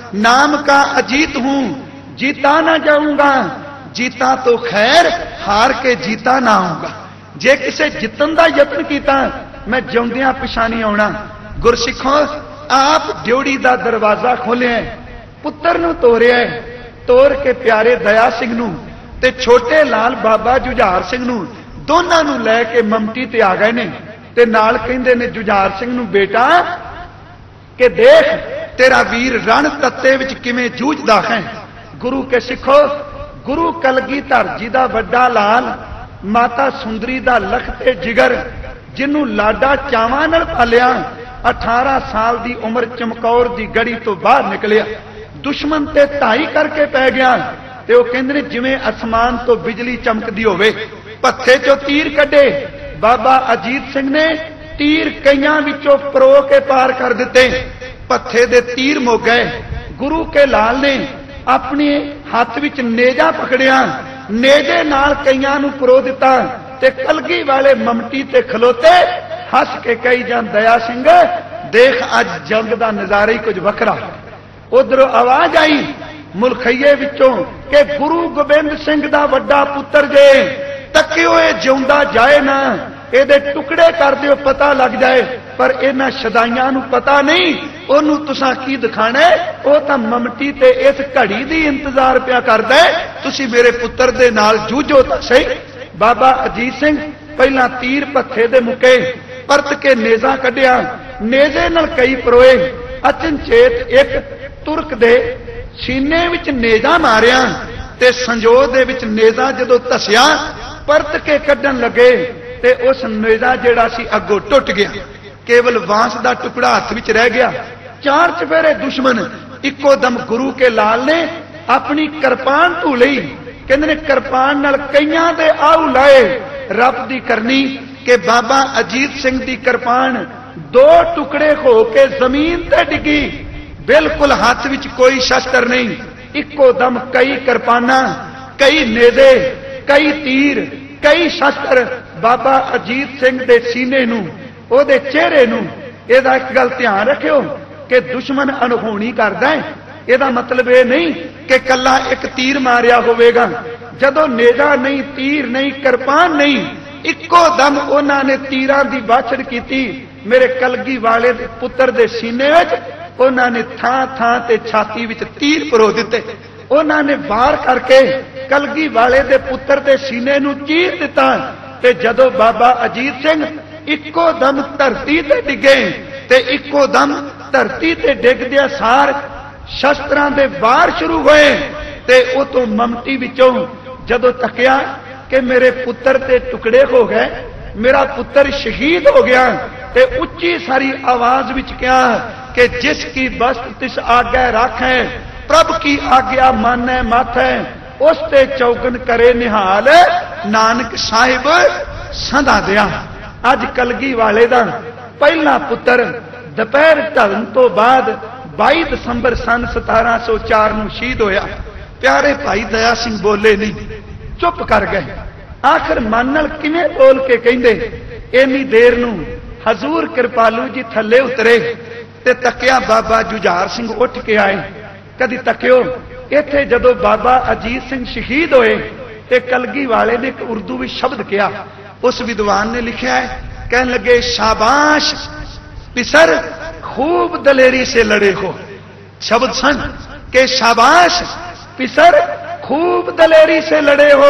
नाम का अजीत हूं, जीता ना जाऊंगा, जीता तो खैर हार के जीता ना आऊंगा। जे किसे जितन का यत्न किया मैं जिउंदियां पिछा नहीं आउणा। गुरसिखों, आप ड्योड़ी का दरवाजा खोलिया, पुत्र नूं तोरिया, तोर के प्यारे दया सिंह नूं ते छोटे लाल बाबा जुझार सिंह नूं दोनों नूं लैके ममटी ते आ गए ने ते नाल कहिंदे ने जुझार सिंह नूं, बेटा के देख तेरा वीर रण तत्ते विच किवें जूझदा है। गुरु के सिखो, गुरु कलगीधर जी दा वड्डा लाल, माता सुंदरी दा लखते जिगर, जिन्नू लाडा चावां नाल पालिया, अठारह साल दी उम्र चमकौर दी गड़ी तो बाहर निकलिया, दुश्मन ते ढाई करके पै गया ते वो कहंदे ने जिवें आसमान तो बिजली चमकदी होवे। पत्थे चो तीर कड्डे, बाबा अजीत सिंह ने तीर कईयां विचों परो के पार कर दिते, पत्थे दे तीर मुक गए। गुरु के लाल ने अपने हाथ विच नेजा पकड़िया, नेजे नाल कईयां नूं परो दिता ते कलगी वाले ममटी ते खलोते हस के कही जान, दया सिंह देख अज जंग दा नजारा ही कुछ वखरा। उधरों आवाज आई मुलखईए विचों कि गुरु गोबिंद सिंह दा वड्डा पुत्र जे, तकियो ए जिउंदा जाए ना, ਇਹਦੇ टुकड़े कर दिओ पता लग जाए। पर इन्हां शदाइयां नूं पता नहीं ओनू तुसां की दिखाना है, वो तां ममटी ते इस घड़ी दी इंतजार पिया करदा है, तुसीं मेरे पुत्र दे नाल जूझो तां सही। बाबा अजीत सिंह पहला तीर पत्थे दे मुके, परत के नेजा कढ़िया, नेजे नाल कई परोए, अचनचेत एक तुरक दे सीने विच नेजा मारिया ते संजोग दे विच नेजा जदों धसिया परत के कढ़न लगे ते उस नेजा जिहड़ा सी अगों टुट गया, केवल बांस दा टुकड़ा हथ विच रह गया। चार चफेरे दुश्मन इको दम गुरु के लाल ने अपनी किरपान धू लई, कहंदे ने किरपान नाल कईयां दे आऊ लाए, रब दी करनी के बाबा अजीत सिंह दी किरपान दो टुकड़े हो के जमीन ते डिगी, बिल्कुल हाथ विच कोई शस्त्र नहीं, इको दम कई किरपाना, कई नेजे, कई तीर, कई शस्त्र बाबा अजीत सिंह दे सीने नूं, ओदे चेहरे नूं। इहदा एक गल ध्यान रखियो कि दुश्मन अनहोनी करदा है, इहदा मतलब यह नहीं कि कला एक तीर मारिया होवेगा। जदों नेजा नहीं, तीर नहीं, किरपान नहीं, इको दम उन्हां ने तीरां दी बाछड़ कीती, मेरे कलगी वाले दे पुत्र दे सीने विच उन्हां ने थां थां ते छाती विच तीर परो दिते। उन्हां ने वार करके कलगी वाले दे पुत्र दे सीने नूं चीर दिता ते जदों बाबा अजीत सिंह इको दम धरती ते डिगे ते इको दम धरती ते डिगदिया सार शस्त्रां दे वार शुरू होए ते उतों ममटी विचों जदों तकिया कि मेरे पुत्र ते टुकड़े हो गए, मेरा पुत्र शहीद हो गया, ते उच्ची सारी आवाज विच कहा कि जिसकी बस्त तिस आज्ञा राखै, प्रभ की आज्ञा मानै माथै, उस ते चौगन करे निहाल, नानक साहिब सदा दिया। अज कलगी वाले दा पहला पुत्र दोपहर ढलण तो बाद बाई दसंबर सन सतारह सौ चार नूं शहीद होया। प्यारे भाई दया सिंह बोले नहीं, चुप कर गए। आखिर मन नाल किवें बोल के कहिंदे, इन्नी देर नूं हजूर कृपालू जी थले उतरे ते तकिया बाबा जुझार सिंह उठ के आए। कदी तकियो इत्थे जदों बाबा अजीत सिंह शहीद होए ते कलगी वाले ने एक उर्दू में शब्द किया, उस विद्वान ने लिखा है, कहने लगे शाबाश पिसर खूब दलेरी से लड़े हो। शब्द सन के शाबाश पिसर खूब दलेरी से लड़े हो,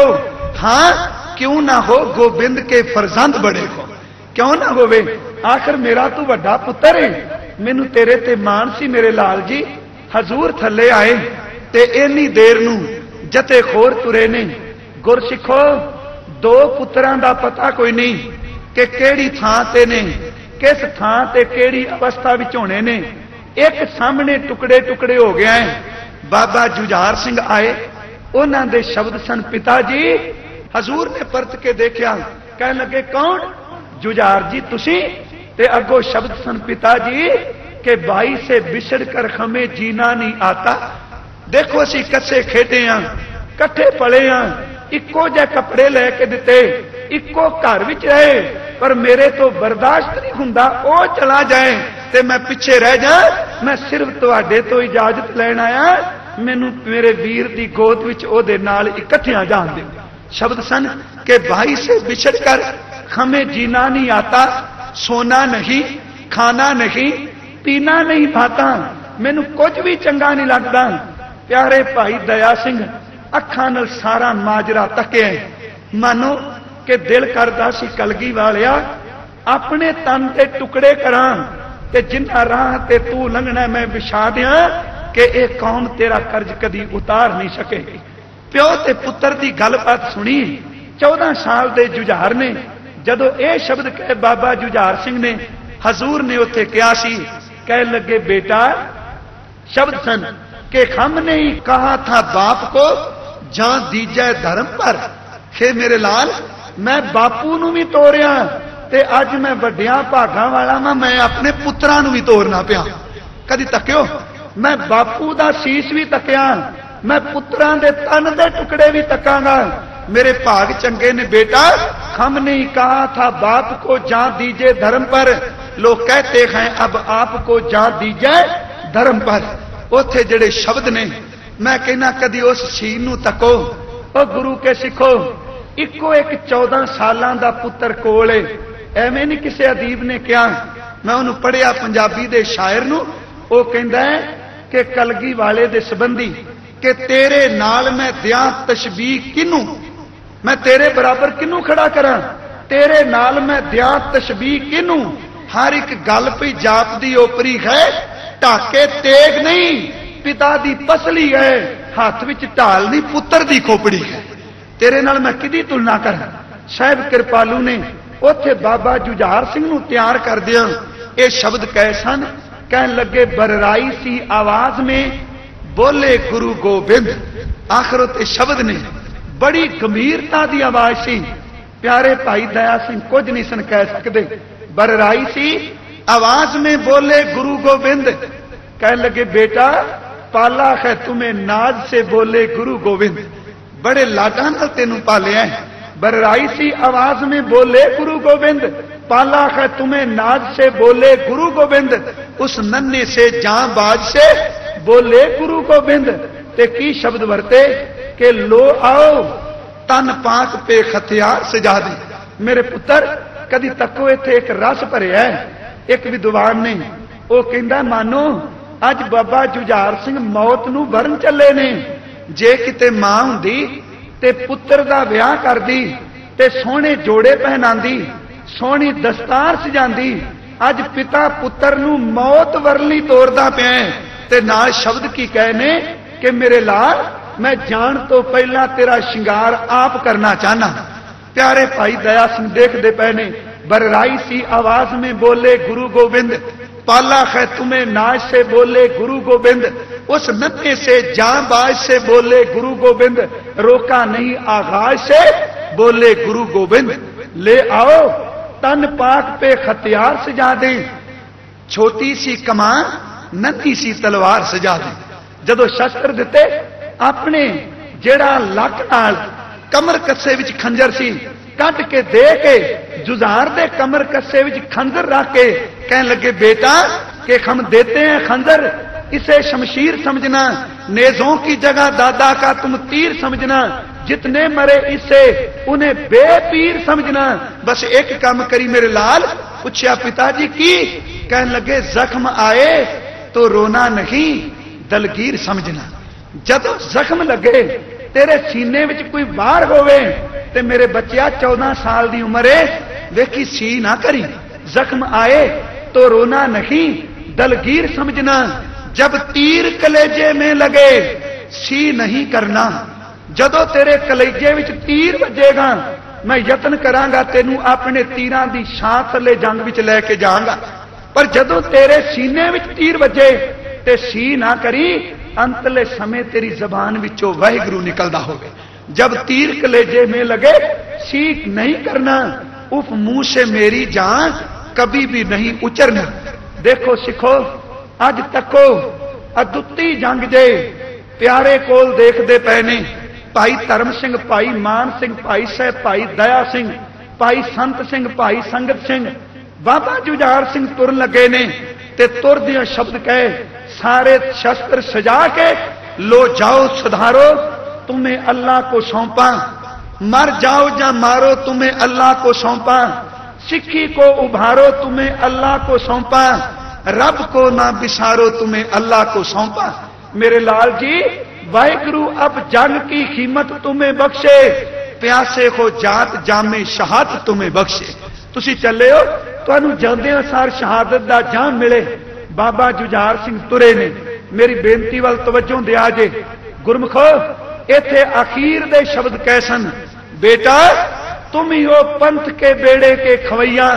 हाँ क्यों ना हो गोबिंद के फरजंद बड़े हो, क्यों ना होवे, आखिर मेरा तू वड्डा पुत्र है, मैनू तेरे ते मान सी मेरे लाल जी। हजूर थले आए ते इन्नी देर नूं जते खोर तुरे ने। गुरसिखो, दो पुत्रां दा पता कोई नहीं कि केड़ी थां ते ने, किस थां ते केड़ी अवस्था विच होने ने। एक सामने टुकड़े टुकड़े हो गया है। बाबा जुझार सिंह आए, उन्हां दे शब्द सन, पिता जी। हजूर ने परत के देखा, कहने लगे कौन? जुझार जी तुसी। ते अगो शब्द सन, पिता जी के भाई से बिछड़ कर हमें जीना नहीं आता। देखो असी कच्चे खेडे हां, कट्ठे पले हां, इको जे कपड़े लैके दिते, इको घर विच रहे, पर मेरे तो बर्दाश्त नहीं हुंदा ओ चला जाए ते मैं पिछे रह जा, मैं सिर्फ तुहाडे तो इजाजत लैण आया, मैनू मेरे वीर दी गोद विच ओहदे नाल इकट्ठियां जान दे। शब्द सन कि भाई से बिछड़ कर हमें जीना नहीं आता, सोना नहीं, खाना नहीं, पीना नहीं भाता, मैनू कुछ भी चंगा नहीं लगता। प्यारे भाई दया सिंह अखां नाल सारा माजरा तकिया, मानो कि दिल करदा सी कलगी वालिया अपने तन के टुकड़े करां ते जिन्ना राह ते तू लंघना मैं विछा दियां कि एक कौम तेरा कर्ज कदी उतार नहीं सकेगी। प्यो ते पुत्र की गलबात सुनी। चौदह साल के जुझार ने जदों यह शब्द कहे बाबा जुझार सिंह ने, हजूर ने उत्थे कहा सी, कह लगे बेटा, शब्द सन कि हमने ही कहा था बाप को जां दीजै धर्म पर। हे मेरे लाल, मैं बापू नूं भी तोड़िया ते अज मैं वड्डियां भागां वाला वां, मैं अपने पुत्रां नूं भी तोड़ना पिया। कदी तक्यो? मैं बापू दा शीश भी तकिया, मैं पुत्रां दे तन दे टुकड़े भी तकांगा। मेरे भाग चंगे ने बेटा, हमने ही कहा था बाप को जां दीजे धर्म पर, लोग कहते हैं अब आपको जां दीजे धर्म पर। उथे जेड़े शब्द ने, मैं कहना कदी उस शीन नूं तको। ओ गुरु के सिखो, इको एक चौदह सालां दा पुत्र कोल है, एवें नहीं किसी अदीब ने कहा। मैं उन्होंने पढ़िया पंजाबी दे शायर नूं, वो कहंदा है कि कलगी वाले दे संबंधी कि तेरे नाल मैं दियां तशबीह किनू, मैं तेरे बराबर किनू खड़ा करा, तेरे नाल मैं दियां तशबीह किनू। हर एक गल पई जाप दी ओपरी है, ढाके तेग नहीं पिता दी पसली है, हाथ विच ढाल नहीं पुत्र दी खोपड़ी है। तेरे नाल मैं किदी तुलना करा। साहिब कृपालू ने उथे बाबा जुझार सिंह नूं तैयार कर दिया ये शब्द कहे सन, कहन लगे बरराई सी आवाज में बोले गुरु गोबिंद। आखिर उते शब्द ने बड़ी गंभीरता की आवाज सी। प्यारे भाई दया सिंह कुछ नहीं सन कह सकते। बरराई सी आवाज में बोले गुरु गोबिंद। कह लगे बेटा पाला है तुम्हें नाज से बोले गुरु गोविंद, बड़े लाडा नाल तेनू पालिया है। बरराई सी आवाज में बोले गुरु गोविंद, पाला है तुम्हें नाज से बोले गुरु गोविंद। उस नन्हे से जांबाज से बोले गुरु गोविंद। ते की शब्द वरते कि लो आओ तन पाक पे खतियार सजा दे। मेरे पुत्र कदी तको इत्थे एक रस भरिया है। एक विद्वान ने वो कहंदा मानो अज बाबा जुझार सिंह मौत नूं वरण चले ने। जे किते मां हुंदी ते पुत्र दा विआह करदी ते सोहणे जोड़े पहनांदी, सोहणी दस्तार सजांदी। अज पिता पुत्र नूं मौत वरली तोड़दा पिया है। ते नाल शब्द की कहने कि मेरे लाल मैं जान तो पहला तेरा श्रृंगार आप करना चाहना। प्यारे भाई दया सिंह देखते पे ने बरराई सी आवाज में बोले गुरु गोविंद, पाला है तुम्हें नाज से बोले गुरु गोविंद। उस नन्हे से जांबाज से बोले गुरु गोविंद, रोका नहीं आगाज से बोले गुरु गोविंद। ले आओ तन पाक पे खतियार सजा दे, छोटी सी कमान नन्ही सी तलवार सजा दे। जदों शस्त्र दिते अपने जेड़ा लक नाल कमर कस्से विच खंजर सी कट के दे के जुझार दे कमर कस्से विच खंजर रख के कह लगे बेटा कि हम देते हैं खंजर, इसे शमशीर समझना, नेजों की जगह दादा का तुम तीर समझना, जितने मरे इससे उन्हें बेपीर समझना। बस एक काम करी मेरे लाल। पूछया पिताजी की? कहने लगे जख्म आए तो रोना नहीं दलगीर समझना। जब जख्म लगे तेरे सीने विच कोई बाहर होवे ते मेरे बच्चिया चौदह साल की उम्र है, देखी सी ना करी। जख्म आए तो रोना नहीं दलगीर समझना। जब तीर कलेजे में लगे सी नहीं करना। जदों तेरे कलेजे विच तीर वजेगा मैं यत्न करांगा तेनू अपने तीरां दी छां थले जंग विच लैके जाऊंगा। पर जदों तेरे सीने विच तीर वजे ते सी ना करी, अंतले समय तेरी जबान विचों वाहिगुरू निकलदा होवे। जब तीर कलेजे में लगे सी नहीं करना, उफ मुंह से मेरी जान कभी भी नहीं उचरना। देखो सिखो अज तको अदुੱਤੀ जंग जे प्यारे कोल देखते पे ने। भाई धर्म सिंह, भाई मान सिंह, भाई साहब, भाई दया सिंह, भाई संत सिंह, भाई संगत सिंह, बाबा जुझार सिंह तुरन लगे ने। ते तुरदियां शब्द कहे, सारे शस्त्र सजा के, लो जाओ सुधारो, तुम्हें अल्लाह को सौंपा, मर जाओ या मारो, तुम्हें अल्लाह को सौंपा, सिक्खी को उभारो, तुम्हें अल्लाह को सौंपा, रब को ना बिसारो, तुम्हें अल्लाह को सौंपा। मेरे लाल जी, वाहिगुरु अब जंग की कीमत तुम्हें बख्शे, प्यासे को जात जामे शहादत तुम्हें बख्शे। तुसी चले हो, तुहानू जांदियां सार शहादत दा जाम मिले। बाबा जुझार सिंह तुरे ने, मेरी बेनती वाल तवज्जो दिया जे। गुरमुखो, इथे आखिर दे शब्द कैसन, बेटा तुम ही हो पंथ के बेड़े के खवैया,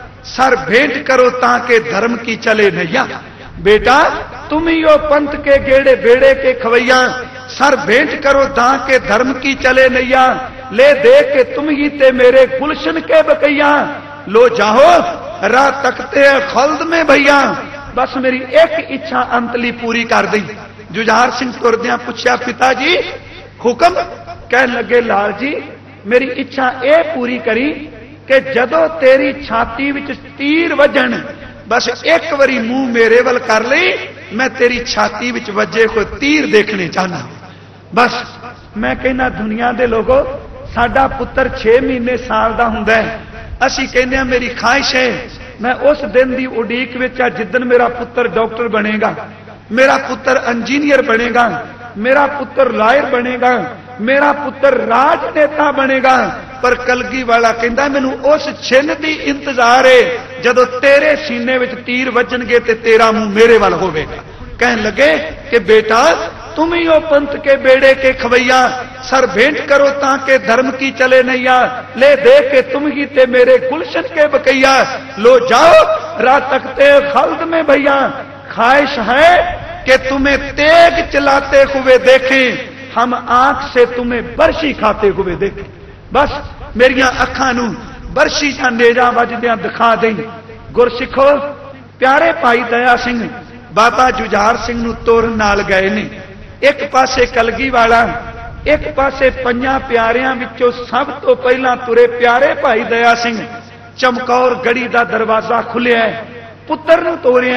सर भेंट करो ताके धर्म की चले नैया। बेटा तुम ही हो पंथ के गेड़े बेड़े के खवैया, सर भेंट करो ताके धर्म की चले नैया। ले दे के तुम ही ते मेरे गुलशन के बकैया, लो जाओ राह तकते खल्द में भैया। बस मेरी एक इच्छा अंतली पूरी कर दी। जुझार सिंह तुरदियां पूछया, पिताजी हुक्म? कह लगे, लाल जी मेरी इच्छा ए पूरी करी कि जदों तेरी छाती विच तीर वजन, बस एक बारी मुंह मेरे वल कर लई, मैं तेरी छाती विच वजे कोई तीर देखने चाहना। बस मैं कहना, दुनिया दे लोगों, साडा पुत्र छे महीने साल दा हुंदा है, असीं कहने आ मेरी ख्वाहिश है मैं उस दिन की उड़ीक विच आ जिद्दन मेरा पुत्र डॉक्टर बनेगा, मेरा पुत्र इंजीनियर बनेगा, मेरा पुत्र लायर बनेगा, मेरा पुत्र राजनेता बनेगा। पर कलगी वाला कहता, मैनू उस छिन की इंतजार है जदों तेरे सीने विच तीर वजणगे ते तेरा मुंह मेरे वाल होवेगा। कह लगे कि बेटा तुम ही हो पंथ के बेड़े के खवैया, सर भेंट करो ताके धर्म की चले नैया। ले दे के तुम ही ते मेरे गुलशन के बकैया, लो जाओ राह तकते खल्द में भैया। ख्वाहिश है कि तुम्हें तेग चलाते हुए देखें, हम आंख से तुम्हें बरशी खाते हुए देखें। बस मेरिया अखां नू बरशी जा नेजा वजदियां दिखा दें। गुरसिखो, प्यारे भाई दया सिंह बाबा जुझार सिंह नू तोरन नाल गए ने। एक पासे कलगी वाला, एक पासे पंजा प्यारियां विचों सब तो पहला तुरे प्यारे भाई दया सिंह। चमकौर गढ़ी का दरवाजा खुलिया, पुत्र नू तोरिया।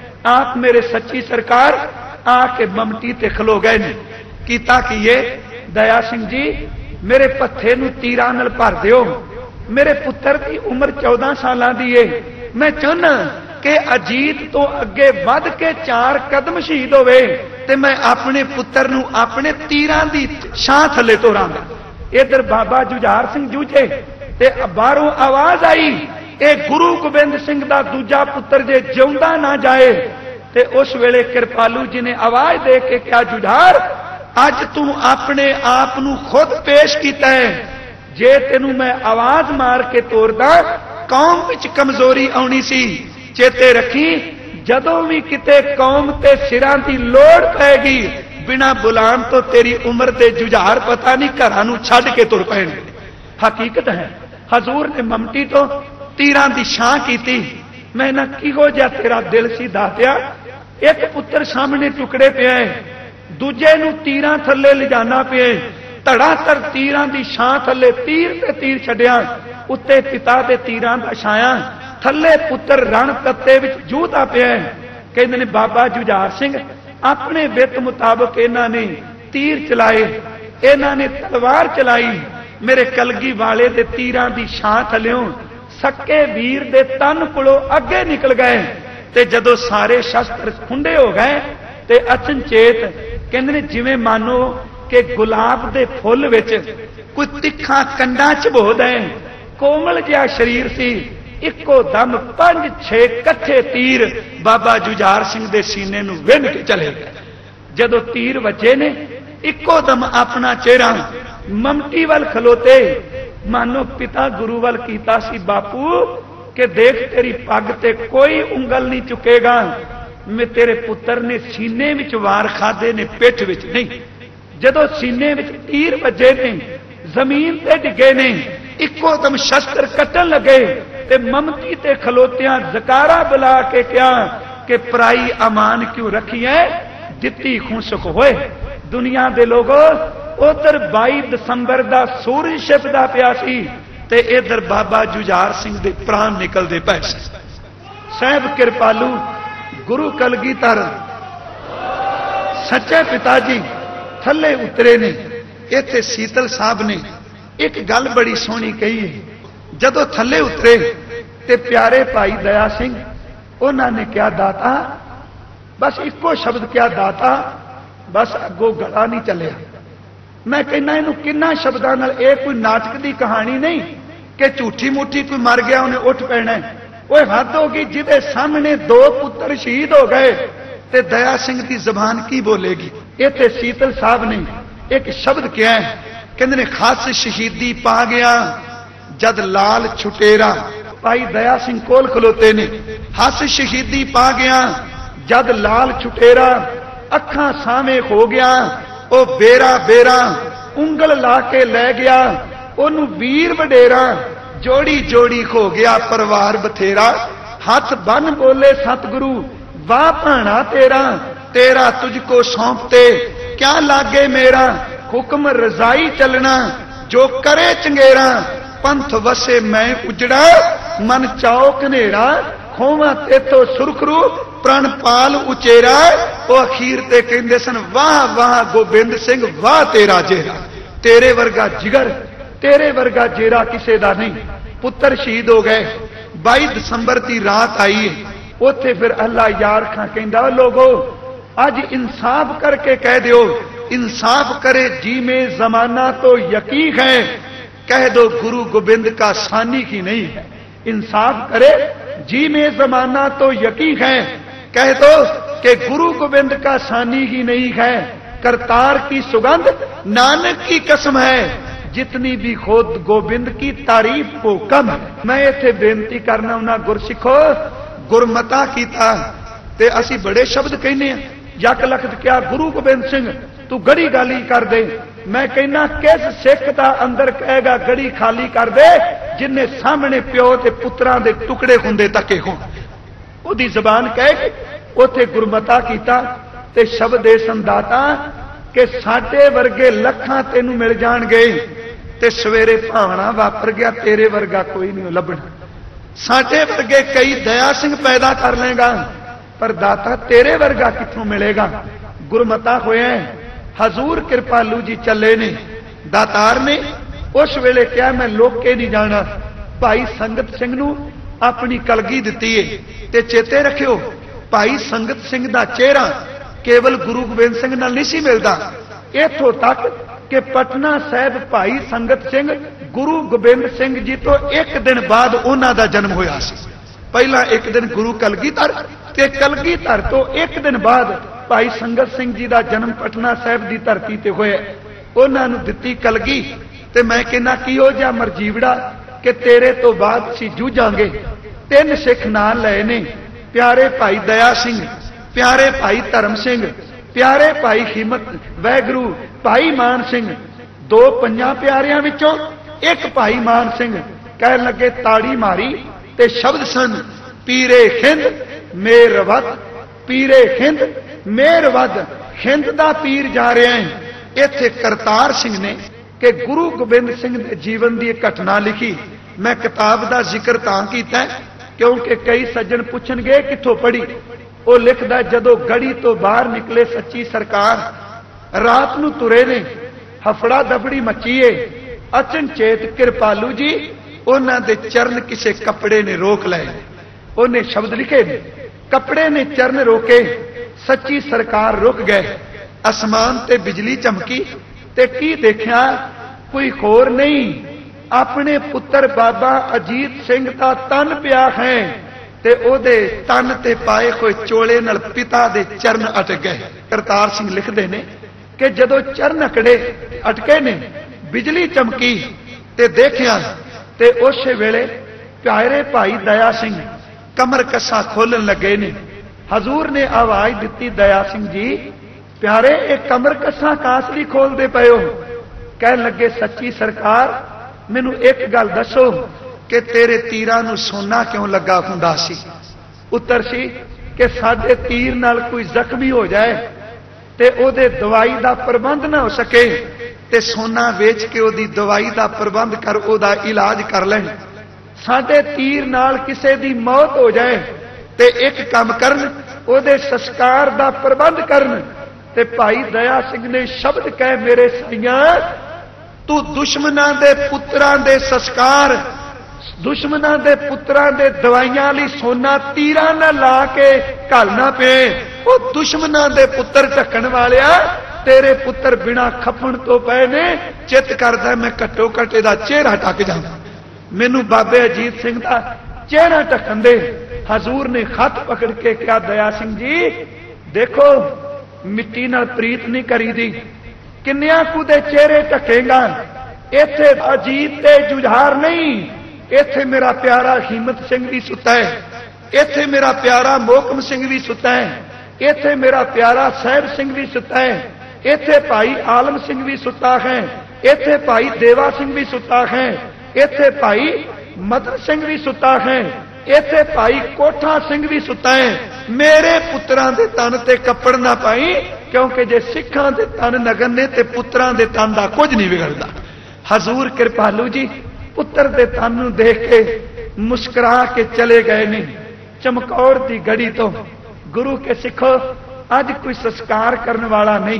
आप मेरे सच्ची सरकार आके ममटी ते खलो गए ने। कीता कीए, दया सिंह जी मेरे पत्थे नू तीरां नाल भर दिओ। मेरे पुत्र की उम्र चौदह साल की है। मैं चाहना कि अजीत तो अगे वध के चार कदम शहीद होवे ते मैं अपने पुत्र नू अपने तीरां दी छां थले तोरांगा। इधर बाबा जुझार सिंह जूझे ते बाहरों आवाज आई, ए गुरु गोबिंद सिंह दा दूजा पुत्र जे जिउंदा ना जाए। ते उस वेले कृपालू जी ने आवाज दे के क्या, जुझार अज तू अपने आप नू खुद पेश किया है। जे तेनू मैं आवाज मार के तोड़दा कौम विच कमजोरी आउणी सी। चेते रखी, जदों भी किते कौम ते सिरां दी लोड़ पैगी, बिना बुलान तो तेरी उम्र दे जुझार पता नहीं घरां नू छड्ड के तुर पैणगे। हकीकत है हजूर ने ममटी तो तीरां दी छां कीती। मैं ना किहो जिहा तेरा दिल सी दातिया। एक पुत्र सामने टुकड़े पिया है, दूजे नू तीरां थल्ले लिजाना पिया, धड़ाधड़ तीरां दी छां थल्ले तीर ते तीर छड्डिया, उत्ते पिता दे तीरां दा छाया, थल्ले पुत्र रण तत्ते विच जूता पिया। कहंदे ने बाबा जुझार सिंह अपने वित मुताबक इन्हां ने तीर चलाए, इन्हां ने तलवार चलाई। मेरे कलगी वाले दे तीरां दी छां थल्लियों सक्के वीर दे तन कोलों अगे निकल गए। ते जदों सारे शस्त्र खुंडे हो गए ते अचनचेत कहंदे ने जिवें मानो कि गुलाब दे फुल विच कोई तिखा कंडा चबो दे। कोमल जिहा शरीर सी, इको दम पंज छे कट्ठे तीर बाबा जुझार सिंह दे सीने नू विंध के चले गए। जदों तीर वजे ने इको दम अपना चेहरा ममटी वाल खलोते, मानो पिता गुरु वाल कीता सी, बापू के देख तेरी पग ते कोई उंगल नहीं चुकेगा। मैं तेरे पुत्र ने सीने विच वार खादे ने, पिठ विच नहीं। जदों सीने विच तीर वजे ने, जमीन ते डिगे ने, इको दम शस्त्र कट्टन लगे ते ममती ते खलोतियां जकारा बुला के क्या कि पराई अमान क्यों रखी है, दित्ती खुशक होए। दुनिया दे लोगों, उधर बाईस दिसंबर का सूरज छिपदा पिया सी ते इधर बाबा जुझार सिंह दे प्राण निकलते पे। साहब कृपालू गुरु कलगीधर सच्चे पिता जी थले उतरे ने। इत्थे शीतल साहब ने एक गल बड़ी सोहनी कही है। जदों थले उतरे ते प्यारे भाई दया सिंह उन्होंने क्या दाता, बस इको शब्द क्या दाता, बस अगों गला नहीं चलिया। मैं कहना इनू किन्ना शब्दां नाल, ये कोई नाटक की कहानी नहीं कि झूठी मूठी कोई मर गया उन्हें उठ पैना है। वो हद हो गई जिदे सामने दो पुत्र शहीद हो गए ते दया सिंह की जबान की बोलेगी। इत्थे शीतल साहब ने एक शब्द क्या है, कहते ने खास शहीदी पा गया जद लाल छुटेरा। भाई दया सिंह कोल खलोते ने, हस शहीदी पा गया जद लाल छुटेरा, अखा सामे हो गया ओ बेरा बेरा, उंगल ला के लै गया ओनू वीर वडेरा, जोड़ी जोड़ी खो गया परिवार बथेरा, हाथ बन बोले सतगुरु वाह भाना तेरा, तेरा तुझको सौंपते क्या लागे मेरा, हुक्म रजाई चलना जो करे चंगेरा, पंथ वसे मैं उजड़ा मन चाओ कनेरा, खोवा तेतो सुरखरू प्रण पाल उचेरा। वो अखीर ते कहंदे सन वाह वाह गोबिंद सिंह वाह तेरा जेरा, तेरे वर्गा जिगर तेरे वर्गा जेरा किसे दा नहीं। पुत्र शहीद हो गए, बाई दिसंबर की रात आई है। उथे फिर अल्लाह यार खां कहंदा लोगो अज इंसाफ करके कह दो, इंसाफ करे जी में जमाना तो यकीन है, कह दो गुरु गोबिंद का सानी की नहीं है। इंसाफ करे जी में जमाना तो यकीन है, कह दो कि गुरु गोबिंद का सानी ही नहीं है। करतार की सुगंध नानक की कसम है, जितनी भी खुद गोबिंद की तारीफ को कम है। मैं इत्थे बेनती करना उन्हें गुरसिखो गुरमता कीता ते असी बड़े शब्द कहने यक लखत क्या गुरु गोबिंद सिंह तू गड़ी गाली कर दे। मैं कहना किस सिख का अंदर कहेगा गड़ी खाली कर दे जिन्हें सामने प्यो ते पुत्रां दे टुकड़े हुंदे तके हो। ओदी जबान कह के उथे गुरमता कीता ते शब्द ए संदाता कि साडे वर्गे लखां तेनू मिल जाणगे ते सवेरे भावना वापर गया तेरे वर्गा कोई नहीं लभना। साडे वर्गे कई दया सिंह पैदा कर लेगा पर दाता तेरे वर्गा कित्थों मिलेगा। गुरमता होया हजूर कृपालू जी चले ने, दातार ने उस वेले क्या मैं लोके नहीं जाना। भाई संगत सिंह नू अपनी कलगी दिती है ते चेते रखियो भाई संगत सिंह दा चेहरा केवल गुरु गोबिंद सिंह नाल नहीं सी मिलदा, इथों तक कि पटना साहब भाई संगत सिंह गुरु गोबिंद सिंह जी तो एक दिन बाद उन्हां दा जन्म होया सी। पहला एक दिन गुरु कलगीधर ते कलगीधर तो एक दिन बाद भाई संगत सिंह जी का जन्म पटना साहब की धरती ते होया। उन्हां नूं दित्ती कलगी ते मैं कहना किहो जिहा मरजीवड़ा कि तेरे तो बाद असीं जूझांगे। तीन सिख नाम लए ने, प्यारे भाई दया सिंह, प्यारे भाई धर्म सिंह, प्यारे भाई हिम्मत वैगुरू भाई मान सिंह। दो पंजां प्यारियां विचों एक भाई मान सिंह कह लगे ताड़ी मारी ते शब्द सन पीरे हिंद मेरवद, पीरे हिंद मेरवद, हिंद दा पीर जा रहा है। इत्थे करतार सिंह ने कि गुरु गोबिंद सिंह दे जीवन की घटना लिखी। मैं किताब का जिक्र तां कीता क्योंकि कई सज्जन पूछणगे कित्थों पढ़ी। वो लिखदा जदों गड़ी तो बाहर निकले सच्ची सरकार, रात नूं तुरे ने हफड़ा दफड़ी मचीए, अचनचेत कृपालू जी उन्हां दे चरण किसे कपड़े ने रोक लए। उन्हें शब्द लिखे ने कपड़े ने चरण रोके, सच्ची सरकार रुक गए। आसमान ते बिजली चमकी ते की देखिया कोई होर नहीं अपने पुत्र बाबा अजीत सिंह का तन पिया है ते ओदे तन ते पाए कोई चोले नाल पिता दे चरण अटक गए। करतार सिंह लिखते ने कि जदों चरण अकड़े अटके ने बिजली चमकी ते देखिया ते उस वेले प्यारे भाई दया सिंह कमर कसा खोलन लगे ने। हजूर ने आवाज दी दया सिंह जी प्यारे एक कमर कसा कासली खोलते पे हो। कह लगे सच्ची सरकार मैनू एक गल दसो कि तेरे तीरां नूं सोना क्यों लगा हुंदा सी। उत्तर सी कि साडे तीर नाल कोई जख्मी हो जाए ते ओदे दवाई दा प्रबंध ना हो सके ते सोना वेच के ओदी दवाई दा प्रबंध कर ओदा इलाज कर लैण। साडे तीर नाल किसे दी मौत हो जाए ते एक काम करन ਉਹਦੇ संस्कार का प्रबंध करन। ते भाई दया सिंह ने शब्द कह मेरे साईयां तू दुश्मनां दे पुत्रां दे संस्कार दुश्मनां दे पुत्रां दे दवाइयां लई सोना तीरां ना ला के घलना पे। वो दुश्मनां दे पुत्र ढकण वालिया तेरे पुत्र बिना खपण तो पए ने चित करदा मैं घट्टो घट इहदा चेहरा ढक जावां। मैनू बाबे अजीत सिंह दा चेहरा ढकन दे। हजूर ने खत पकड़ के कहा दया सिंह जी देखो मिट्टी नाल प्रीत नहीं करी दी किन्नियां कू दे चेहरे ढकेगा। इत्थे अजीत ते जुझार नहीं, इत्थे मेरा प्यारा हिम्मत सिंह भी सुता है, इत्थे मेरा प्यारा मोहकम सिंह भी सुता है, इत्थे मेरा प्यारा साहिब सिंह भी सुता है, इत्थे भाई आलम सिंह भी सुता है, इत्थे भाई देवा सिंह भी सुता है, इत्थे भाई मदन सिंह भी सुता है, इत्थे भाई कोठा सिंह भी सुता है। मेरे पुत्रां दे तन ते कपड़ ना पाई क्योंकि जे सिखां दे तन नगन ने ते पुत्रां दे तन दा कुछ नहीं बिगड़दा। हजूर कृपालू जी पुत्र दे तन नूं देख के मुस्कुरा के चले गए ने। चमकौर दी गड़ी तो गुरु के सिखो अज कोई संस्कार करने वाला नहीं,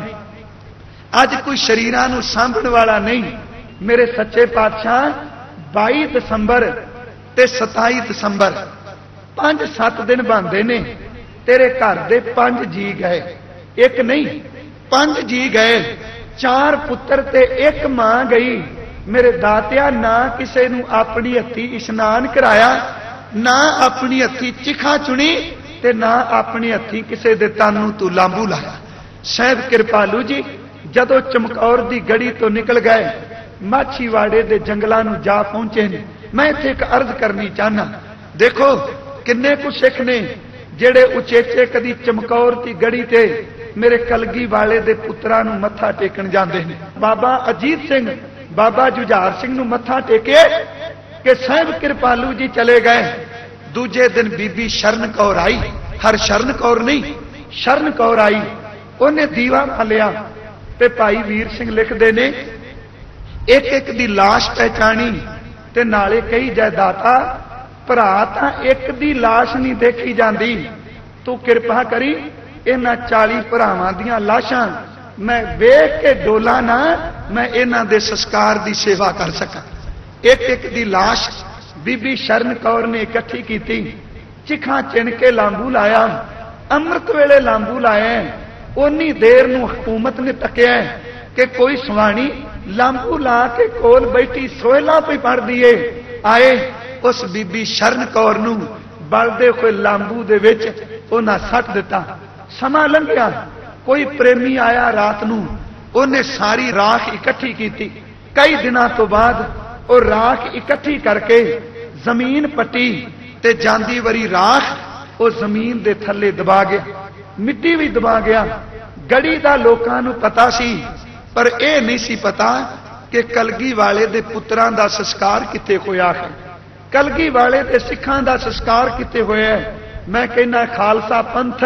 अज कोई शरीरां नूं सांभण वाला नहीं। मेरे सच्चे पातशाह बाई दिसंबर ते सताई दिसंबर पांच सत्त दिन बनते ने। तेरे घर दे पंज जी गए, एक नहीं पंज जी गए, चार पुत्र ते एक मां गई। मेरे दातिया ना किसे नूं अपनी हत्थी इशनान कराया, ना अपनी हत्थी चिखा चुनी ते ना अपनी हत्थी किसे दे तन नूं तू लांबू लाया। साहिब कृपालू जी जदों चमकौर दी गड़ी तो निकल गए माछीवाड़े दे जंगलां नूं जा पहुंचे ने। मैं इत्थे एक अर्ज करनी चाहना, देखो किन्ने कुछ सिख ने जेड़े उचेचे कदी चमकौर की गड़ी ते मेरे कलगी वाले दे पुत्रां नूं मत्था टेकण जांदे ने। बाबा अजीत सिंह बाबा जुझार सिंह नूं मत्था टेके कि साहिब कृपालू जी चले गए। दूजे दिन बीबी शरण कौर आई, हर शरण कौर नहीं शरण कौर आई, उन्हें दीवा मालिया ते भाई वीर सिंह लिखते ने एक एक दी लाश पहचानी ते नाले कही जायदाता भरा तां एक दी लाश नहीं देखी जाती, तू कृपा करी इन्हां चाली भरावां दियां लाशां मैं वेख के डोला ना, मैं इन्हां दे संस्कार दी सेवा कर सकां। एक एक दी लाश बीबी शरण कौर ने इकट्ठी की, चिखा चिन के लांबू लाया, अमृत वेले लांबू लाया। उन्नी देर नूं हुकूमत ने तकिया कि कोई सुवाणी लांबू ला के कोल बैठी सोहला पे पड़ दिए। आए उस बीबी शरण कौर नूं बलदे हुए लांबू दे विच उन्हां सट दिता। समा लंघिया, कोई प्रेमी आया रात नूं, उन्हें सारी राख इकट्ठी की। कई दिनों तो बाद वो राख इकट्ठी करके जमीन पट्टी ते जांदी वरी राख वो जमीन दे थल्ले दबा गया, मिट्टी भी दबा गया। गड़ी दा लोकां नूं पता सी पर यह नहीं सी पता कि कलगी वाले दे पुत्रां दा संस्कार किते होया है, कलगी वाले दे सिखां दा संस्कार किते होया है। मैं कहना खालसा पंथ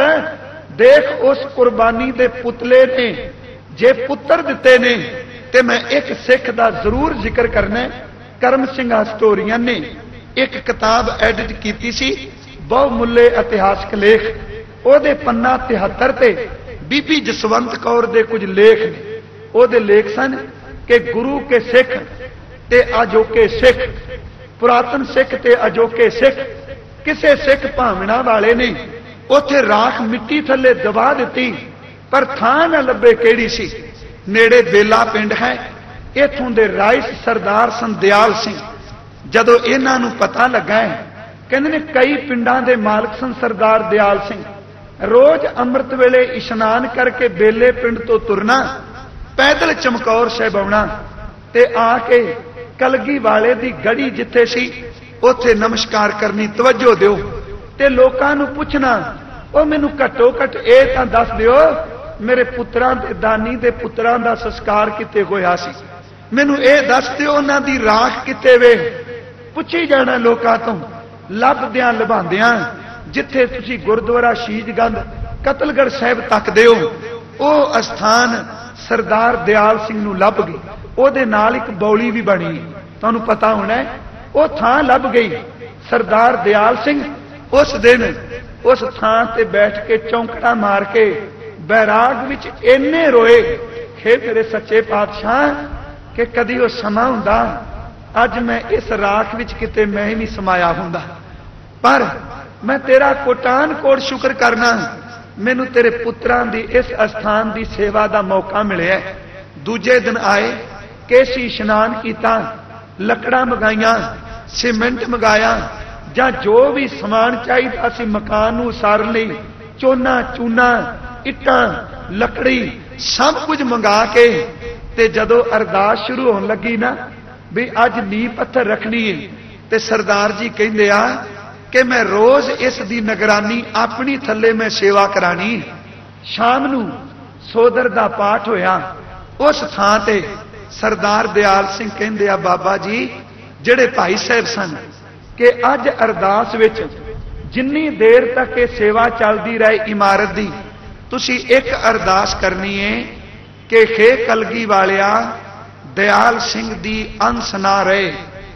देख उस कुर्बानी दे पुतले ने जे पुत्र दिते ने। ते मैं एक सिख दा जरूर जिक्र करना है। करम सिंह हिस्टोरियन ने एक किताब एडिट की सी, बहुमुल्ले इतिहासक लेख, ओदे पन्ना तिहत्तर ते बीबी जसवंत कौर दे कुछ लेख ने। ओदे लेख सन कि गुरु के सिख ते अजोके सिख, पुरातन सिख ते अजोके सिख, किसे सिख भावना वाले ने उथे राख मिट्टी थले दबा दी, पर थां न लभे केड़ी सी। नेड़े बेला पिंड है, इथों दे राइस सरदार सन दयाल सिंह। जदों इन्हां नूं पता लगा है, कहंदे ने कई पिंडां दे मालक सन सरदार दयाल सिंह, रोज अमृत वेले इशनान करके बेले पिंड तो तुरना, पैदल चमकौर साहिब आउणा ते आके कलगी वाले दी गड़ी जिथे सी उथे नमस्कार करनी। तवज्जो दिओ ते लोकां नूं पुछना, ओ मैनूं घट्टो घट ए तां दस दिओ मेरे पुत्रां दे दानी दे पुत्रां दा संस्कार किते होया सी, मैनूं ए दस दिओ उन्हां दी राख किते वे। पुछी जाना लोकां तों, लभदियां लभांदियां जिथे तुसीं गुरुद्वारा शीशगंज कतलगढ़ साहिब तकदे हो, ओ अस्थान सरदार दयाल सिंह नूं लभ गई। ओदे नाल एक बौली भी बनी, तुहानूं पता होना है, ओ थां लभ गई। सरदार दयाल सिंह उस दिन उस थां ते बैठ के चौंकड़ा मार के बैराग विच इन्ने रोए, हे मेरे सच्चे पातशाह कि कदी वो समा हुंदा अज मैं इस राख विच किते मैं भी समाया हुंदा। पर मैं तेरा कोटान कोट शुक्र करना, मैनू तेरे पुत्रां दी इस अस्थान दी सेवा दा मौका मिलिया। दूजे दिन आए, केसी इशनान किया, लकड़ा मंगाइया, सीमेंट मंगाया, जां जो भी समान चाहिए सी मकान नूं उसारन लई, चोना चूना इट्टां लकड़ी सब कुछ मंगा के ते जदों अरदास शुरू होने लगी ना भी अज नींह पत्थर रखनी है, ते सरदार जी कहंदे आ कि मैं रोज इस दी निगरानी अपनी थले मैं सेवा करानी। शाम नूं सोदर दा पाठ होया। उस थां ते सरदार दयाल सिंह कहंदे आ बाबा जी जेड़े भाई साहब सन कि अज अरदास विच जिन्नी देर तक ये सेवा चलती रहे इमारत दी, तुसी एक अरदास करनी है कि हे कलगी वालिया दयाल सिंह दी अंस ना रहे,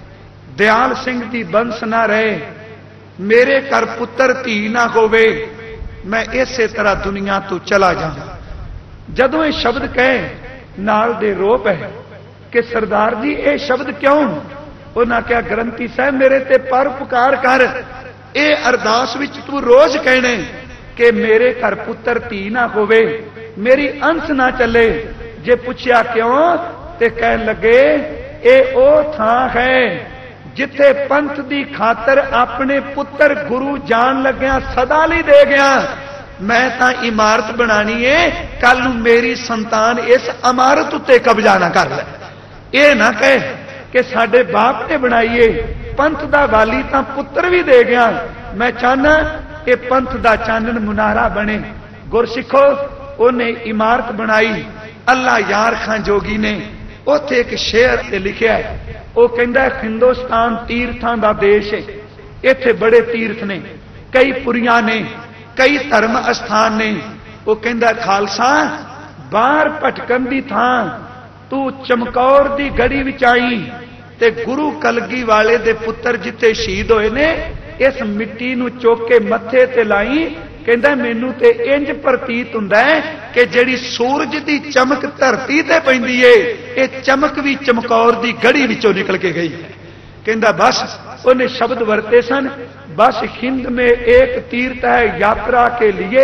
दयाल सिंह दी बंस ना रहे, मेरे घर पुत्र धी ना होवे, मैं इसे तरह दुनिया तो चला जाऊं। जदों ये शब्द कहे नाल दे रो पे कि सरदार जी ये शब्द क्यों? उन्हें क्या ग्रंथी साहब मेरे ते परोपकार कर, ये अरदास विच तू रोज कहने कि मेरे घर पुत्र धी ना होवे, मेरी अंश ना चले। जे पूछया क्यों ते कहन लगे ए ओ थां है जिथे पंथ दी खातर अपने पुत्र गुरु जान लग्या सदा लई दे गया। मैं तां इमारत बनानी है, कल नूं मेरी संतान इस इमारत उत्ते कब्जा ना कर ले। ये ना कहे कि साडे बाप ने बनाईए, पंथ दा वाली तां पुत्र भी दे गया। मैं चाहना ये पंथ दा चानन मुनारा बने। गुरसिखो उन्हें इमारत बनाई। अल्लाह यार खां जोगी ने उथे एक शेर ते लिखिया है, वो कहंदा हिंदुस्तान तीर्थां दा देश है, इत्थे बड़े तीर्थ ने, कई पुरियां ने, कई धर्म अस्थान ने। वो कहंदा खालसा बाहर भटकन दी थां तू चमकौर दी गड़ी विच आई ते गुरु कलगी वाले दे पुत्र जिथे शहीद होए ने इस मिट्टी नूं चुक के मत्थे ते लाई। कहंदा मैनू ते इंज प्रतीत हुंदा है कि जिहड़ी सूरज दी चमक धरती ते पैंदी है, ये चमक भी चमकौर दी गड़ी विचों निकल के गई है। कहंदा बस उन्हें शब्द वरते सन, बस हिंद में एक तीर्थ है यात्रा के लिए,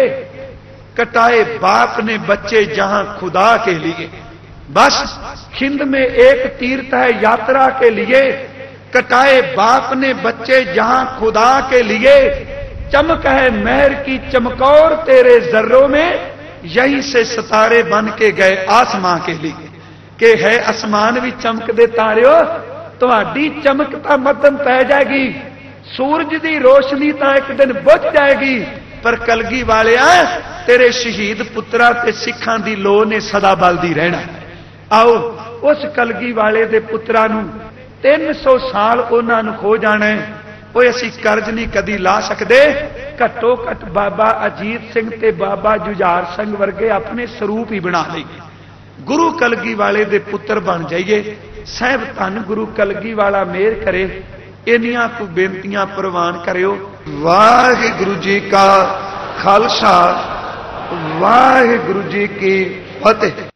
कटाए बाप ने बच्चे जहां खुदा के लिए। बस हिंद में एक तीर्थ है यात्रा के लिए, कटाए बाप ने बच्चे जहां खुदा के लिए। चमक है मेहर की चमकौर तेरे जर्रों में, यहीं से सितारे बन के गए आसमां के लिए। के है आसमान भी चमक दे तारियो, तुहाडी चमक तां मध्यम पै जाएगी, सूरज की रोशनी तां एक दिन बुझ जाएगी, पर कलगी वालिया तेरे शहीद पुत्रा ते सिखां दी लो ने सदा बलदी रहना। आओ उस कलगी वाले दे पुत्रा नूं तीन सौ साल उन्हां नूं खो जाना है, कोई असी कर्ज नहीं कदी ला सकते। घट्टो घट बाबा अजीत सिंह ते बाबा जुझार सिंह वर्गे अपने स्वरूप ही बना लईए, गुरु कलगी वाले दे पुत्र बन जाइए। साहब धन गुरु कलगी वाला मेहर करे। इन्नियां को बेनतियां प्रवान करियो। वाहिगुरु जी का खालसा, वाहिगुरु जी की फतेह।